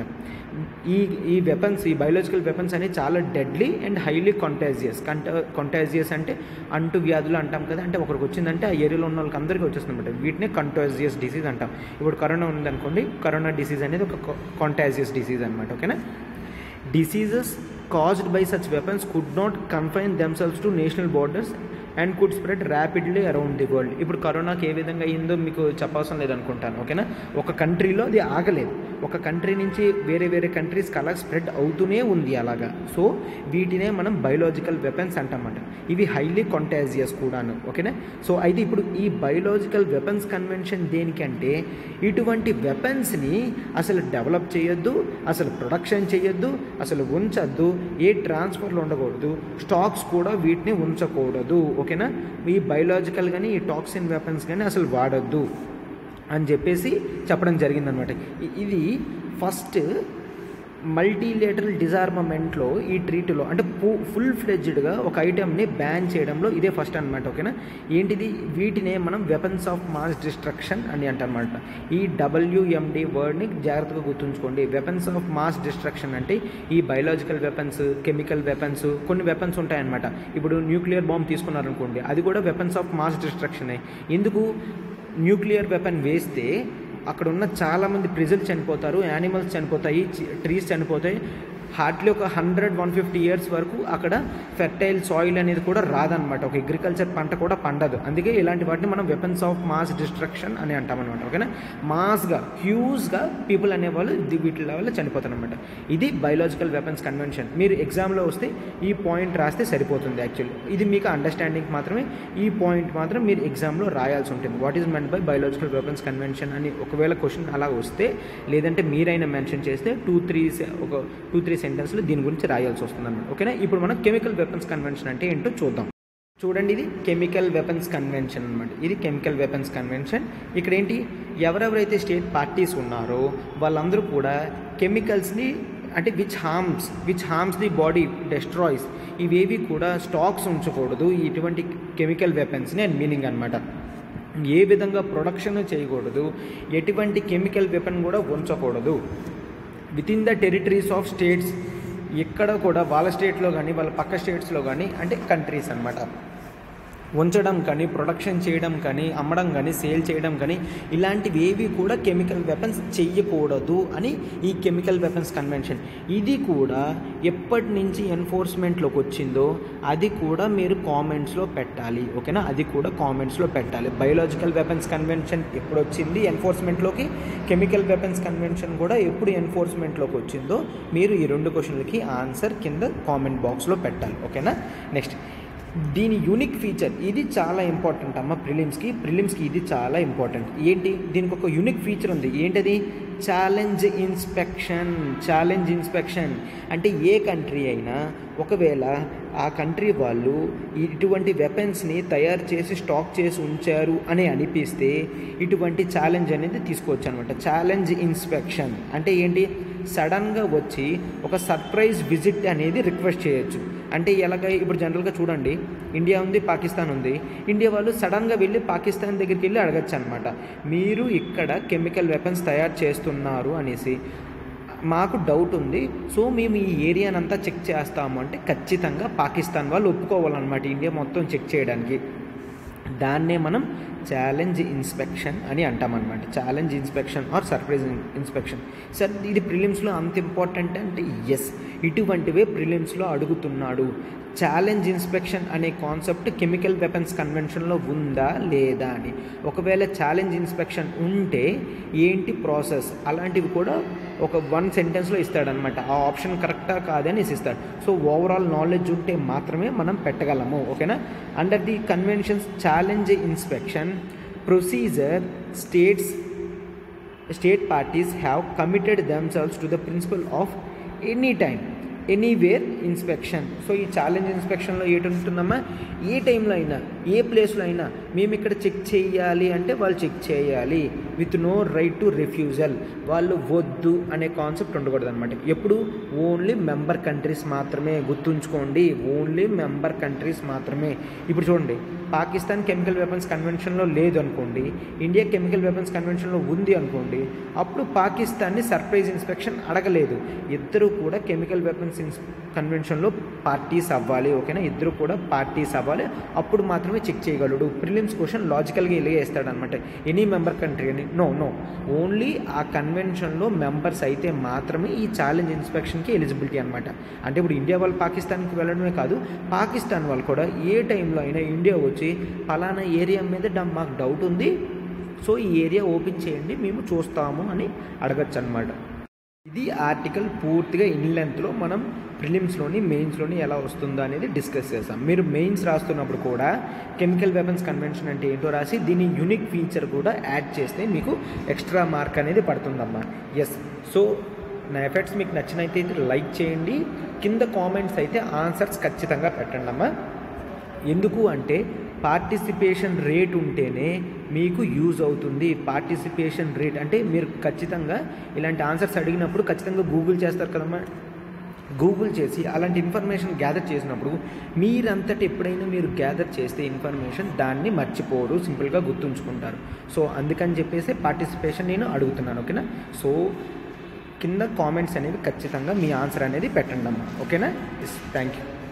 ఈ బయోలాజికల్ వెపన్స్ అనేవి చాలా డెడ్లీ అండ్ హైలీ కంటాజియస్ అంటే అంటు వ్యాధులు అంటాం కదా, అంటే ఒకరికి వచ్చిందంటే ఆ ఏరియాలో ఉన్న వాళ్ళకి అందరికీ వచ్చేస్తుంది అనమాట. వీటిని కంటాజియస్ డిసీజ్ అంటాం. ఇప్పుడు కరోనా ఉందనుకోండి, కరోనా డిసీజ్ అనేది ఒక కంటాజియస్ డిసీజ్ అనమాట. ఓకేనా, diseases caused by such weapons could not confine themselves to national borders and could spread rapidly around the world. ఇప్పుడు కరోనాకి ఏ విధంగా అయిందో మీకు చెప్పవసరం లేదనుకుంటాను. ఓకేనా, ఒక కంట్రీలో అది ఆగలేదు, ఒక కంట్రీ నుంచి వేరే వేరే కంట్రీస్కి అలా స్ప్రెడ్ అవుతూనే ఉంది అలాగా. సో వీటినే మనం బయోలాజికల్ వెపన్స్ అంటామన్నమాట. ఇవి హైలీ కంటాజియస్ కూడాను. ఓకేనా, సో అయితే ఇప్పుడు ఈ బయోలాజికల్ వెపన్స్ కన్వెన్షన్ దేనికంటే ఇటువంటి వెపన్స్ని అసలు డెవలప్ చేయొద్దు, అసలు ప్రొడక్షన్ చేయొద్దు, అసలు ఉంచద్దు, ఏ ట్రాన్స్ఫర్లు ఉండకూడదు, స్టాక్స్ కూడా వీటిని ఉంచకూడదు. ఓకేనా, ఈ బయోలాజికల్ కానీ ఈ టాక్సిన్ వెపన్స్ కానీ అసలు వాడొద్దు అని చెప్పేసి చెప్పడం జరిగిందనమాట. ఇది ఫస్ట్ మల్టీలేటరల్ డిజార్మమెంట్లో ఈ ట్రీటీలో అంటే ఫుల్ ఫ్లెడ్జ్డ్గా ఒక ఐటెంని బ్యాన్ చేయడంలో ఇదే ఫస్ట్ అనమాట. ఓకేనా, ఏంటిది, వీటినే మనం వెపన్స్ ఆఫ్ మాస్ డిస్ట్రక్షన్ అని అంటారన్నమాట. ఈ WMD వర్డ్ని జాగ్రత్తగా గుర్తుంచుకోండి. వెపన్స్ ఆఫ్ మాస్ డిస్ట్రక్షన్ అంటే ఈ బయోలాజికల్ వెపన్స్, కెమికల్ వెపన్స్, కొన్ని వెపన్స్ ఉంటాయన్నమాట. ఇప్పుడు న్యూక్లియర్ బాంబ్ తీసుకున్నారనుకోండి, అది కూడా వెపన్స్ ఆఫ్ మాస్ డిస్ట్రక్షనే. ఎందుకు, న్యూక్లియర్ వెపన్ వేస్తే అక్కడ ఉన్న చాలామంది ప్రజలు చనిపోతారు, యానిమల్స్ చనిపోతాయి, ట్రీస్ చనిపోతాయి. హార్డ్లీ ఒక 100-150 ఇయర్స్ వరకు అక్కడ ఫెర్టైల్ సాయిల్ అనేది కూడా రాదనమాట, ఒక అగ్రికల్చర్ పంట కూడా పండదు. అందుకే ఇలాంటి వాటిని మనం వెపన్స్ ఆఫ్ మాస్ డిస్ట్రక్షన్ అని అంటామన్నమాట. ఓకేనా, మాస్గా హ్యూజ్గా పీపుల్ అనేవాళ్ళు వీటి వల్ల చనిపోతారు అనమాట. ఇది బయోలాజికల్ వెపన్స్ కన్వెన్షన్. మీరు ఎగ్జామ్లో వస్తే ఈ పాయింట్ రాస్తే సరిపోతుంది. యాక్చువల్లీ ఇది మీకు అండర్స్టాండింగ్ మాత్రమే, ఈ పాయింట్ మాత్రం మీరు ఎగ్జామ్లో రాయాల్సి ఉంటుంది. What is meant by biological weapons convention అని ఒకవేళ క్వశ్చన్ అలా వస్తే, లేదంటే మీరైనా మెన్షన్ చేస్తే 2-3 సెంటెన్స్లో దీని గురించి రాయాల్సి వస్తుంది అన్నమాట. ఓకేనా, ఇప్పుడు మనం కెమికల్ వెపన్స్ కన్వెన్షన్ అంటే ఏంటో చూద్దాం. చూడండి, ఇది కెమికల్ వెపన్స్ కన్వెన్షన్ అనమాట. ఇది కెమికల్ వెపన్స్ కన్వెన్షన్. ఇక్కడ ఏంటి, ఎవరెవరైతే స్టేట్ పార్టీస్ ఉన్నారో వాళ్ళందరూ కూడా కెమికల్స్ని అంటే which harms the body, destroys, ఇవేవి కూడా స్టాక్స్ ఉంచకూడదు ఇటువంటి కెమికల్ వెపన్స్ని అని మీనింగ్ అనమాట. ఏ విధంగా ప్రొడక్షన్ చేయకూడదు, ఎటువంటి కెమికల్ వెపన్ కూడా ఉంచకూడదు within the territories of states. ఎక్కడ కూడా వాళ్ళ స్టేట్లో కానీ వాళ్ళ పక్క స్టేట్స్లో కానీ అంటే కంట్రీస్ అనమాట, ఉంచడం కానీ, ప్రొడక్షన్ చేయడం కానీ, అమ్మడం కానీ, సేల్ చేయడం కానీ ఇలాంటివి ఏవి కూడా కెమికల్ వెపన్స్ చెయ్యకూడదు అని ఈ కెమికల్ వెపన్స్ కన్వెన్షన్. ఇది కూడా ఎప్పటి నుంచి ఎన్ఫోర్స్మెంట్లోకి వచ్చిందో అది కూడా మీరు కామెంట్స్లో పెట్టాలి. ఓకేనా, అది కూడా కామెంట్స్లో పెట్టాలి. బయోలాజికల్ వెపన్స్ కన్వెన్షన్ ఎప్పుడు వచ్చింది ఎన్ఫోర్స్మెంట్లోకి, కెమికల్ వెపన్స్ కన్వెన్షన్ కూడా ఎప్పుడు ఎన్ఫోర్స్మెంట్లోకి వచ్చిందో మీరు ఈ 2 క్వశ్చన్లకి ఆన్సర్ కింద కామెంట్ బాక్స్లో పెట్టాలి. ఓకేనా, నెక్స్ట్ దీని యూనిక్ ఫీచర్, ఇది చాలా ఇంపార్టెంట్ అమ్మ ప్రిలిమ్స్కి ఇది చాలా ఇంపార్టెంట్. ఏంటి, దీనికి ఒక యూనిక్ ఫీచర్ ఉంది. ఏంటది, ఛాలెంజ్ ఇన్స్పెక్షన్. అంటే ఏ కంట్రీ అయినా ఒకవేళ ఆ కంట్రీ వాళ్ళు ఇటువంటి వెపన్స్ని తయారు చేసి స్టాక్ చేసి ఉంచారు అని అనిపిస్తే ఇటువంటి ఛాలెంజ్ అనేది తీసుకోవచ్చు అనమాట. ఛాలెంజ్ ఇన్స్పెక్షన్ అంటే ఏంటి, సడన్గా వచ్చి ఒక సర్ప్రైజ్ విజిట్ అనేది రిక్వెస్ట్ చేయొచ్చు. అంటే ఎలాగ, ఇప్పుడు జనరల్గా చూడండి, ఇండియా ఉంది, పాకిస్తాన్ ఉంది. ఇండియా వాళ్ళు సడన్గా వెళ్ళి పాకిస్తాన్ దగ్గరికి వెళ్ళి అడగచ్చు అనమాట, మీరు ఇక్కడ కెమికల్ వెపన్స్ తయారు చేస్తున్నారు అనేసి, మాకు డౌట్ ఉంది, సో మేము ఈ ఏరియానంతా చెక్ చేస్తాము అంటే ఖచ్చితంగా పాకిస్తాన్ వాళ్ళు ఒప్పుకోవాలన్నమాట ఇండియా మొత్తం చెక్ చేయడానికి. దాన్నే మనం ఛాలెంజ్ ఇన్స్పెక్షన్ అని అంటామన్నమాట. Challenge inspection or surprise inspection. Sir ఇది ప్రిలిమ్స్లో అంత ఇంపార్టెంట్ అంటే ఎస్, ఇటువంటివే ప్రిలిమ్స్లో అడుగుతున్నాడు. ఛాలెంజ్ ఇన్స్పెక్షన్ అనే కాన్సెప్ట్ కెమికల్ వెపన్స్ కన్వెన్షన్లో ఉందా లేదా అని. ఒకవేళ ఛాలెంజ్ ఇన్స్పెక్షన్ ఉంటే ఏంటి ప్రాసెస్ అలాంటివి కూడా ఒక 1 సెంటెన్స్లో ఇస్తాడనమాట. ఆ ఆప్షన్ కరెక్టా కాదని ఇస్తాడు. సో ఓవరాల్ నాలెడ్జ్ ఉంటే మాత్రమే మనం పెట్టగలము. ఓకేనా, under the conventions challenge inspection procedure state parties have committed themselves to the principle of any time anywhere inspection. So ఈ ఛాలెంజ్ ఇన్స్పెక్షన్లో ఏంటుంటుందమ్మా, ఏ టైంలో అయినా ఏ ప్లేస్లో అయినా మేము ఇక్కడ చెక్ చేయాలి అంటే వాళ్ళు చెక్ చేయాలి with no right to refusal. వాళ్ళు వద్దు అనే కాన్సెప్ట్ ఉండకూడదు అనమాట. ఎప్పుడు ఓన్లీ మెంబర్ కంట్రీస్ మాత్రమే, గుర్తుంచుకోండి, ఓన్లీ మెంబర్ కంట్రీస్ మాత్రమే. ఇప్పుడు చూడండి, పాకిస్తాన్ కెమికల్ వెపన్స్ కన్వెన్షన్లో లేదు అనుకోండి, ఇండియా కెమికల్ వెపన్స్ కన్వెన్షన్లో ఉంది అనుకోండి, అప్పుడు పాకిస్తాన్ని సర్ప్రైజ్ ఇన్స్పెక్షన్ అడగలేదు. ఇద్దరు కూడా కెమికల్ వెపన్స్ వెపన్స్ కన్వెన్షన్లో పార్టీస్ అవ్వాలి, ఓకేనా, ఇద్దరు కూడా పార్టీస్ అవ్వాలి, అప్పుడు మాత్రమే చెక్ చేయగలడు. ప్రిలిమ్స్ క్వశ్చన్ లాజికల్గా ఇలాగే వేస్తాడనమాట, ఎనీ మెంబర్ కంట్రీ అని. నో ఓన్లీ ఆ కన్వెన్షన్లో మెంబర్స్ అయితే మాత్రమే ఈ ఛాలెంజ్ ఇన్స్పెక్షన్కి ఎలిజిబిలిటీ అనమాట. అంటే ఇప్పుడు ఇండియా వాళ్ళు పాకిస్తాన్కి వెళ్ళడమే కాదు, పాకిస్తాన్ వాళ్ళు కూడా ఏ టైంలో అయినా ఇండియా వచ్చి పలానా ఏరియా మీద మాకు డౌట్ ఉంది, సో ఈ ఏరియా ఓపెన్ చేయండి మేము చూస్తాము అని అడగచ్చు అనమాట. ఇది ఆర్టికల్ పూర్తిగా ఇన్ లెంత్లో మనం ప్రిలిమ్స్లోని మెయిన్స్లోని ఎలా వస్తుందో అనేది డిస్కస్ చేస్తాం. మీరు మెయిన్స్ రాస్తున్నప్పుడు కూడా కెమికల్ వెపన్స్ కన్వెన్షన్ అంటే ఏంటో రాసి దీని యూనిక్ ఫీచర్ కూడా యాడ్ చేస్తే మీకు ఎక్స్ట్రా మార్క్ అనేది పడుతుందమ్మా. ఎస్, సో నా ఎఫర్ట్స్ మీకు నచ్చినైతే లైక్ చేయండి, కింద కామెంట్స్ అయితే ఆన్సర్స్ ఖచ్చితంగా పెట్టండి అమ్మా. ఎందుకు అంటే పార్టిసిపేషన్ రేట్ ఉంటేనే మీకు యూజ్ అవుతుంది. పార్టిసిపేషన్ రేట్ అంటే మీరు ఖచ్చితంగా ఇలాంటి ఆన్సర్స్ అడిగినప్పుడు ఖచ్చితంగా గూగుల్ చేస్తారు కదమ్మా. గూగుల్ చేసి అలాంటి ఇన్ఫర్మేషన్ గ్యాదర్ చేసినప్పుడు మీరంతటి ఎప్పుడైనా మీరు గ్యాదర్ చేస్తే ఇన్ఫర్మేషన్ దాన్ని మర్చిపోరు, సింపుల్గా గుర్తుంచుకుంటారు. సో అందుకని చెప్పేసి పార్టిసిపేషన్ నేను అడుగుతున్నాను, ఓకేనా. సో కింద కామెంట్స్ అనేవి ఖచ్చితంగా మీ ఆన్సర్ అనేది పెట్టండి అమ్మా, ఓకేనా. Thank you.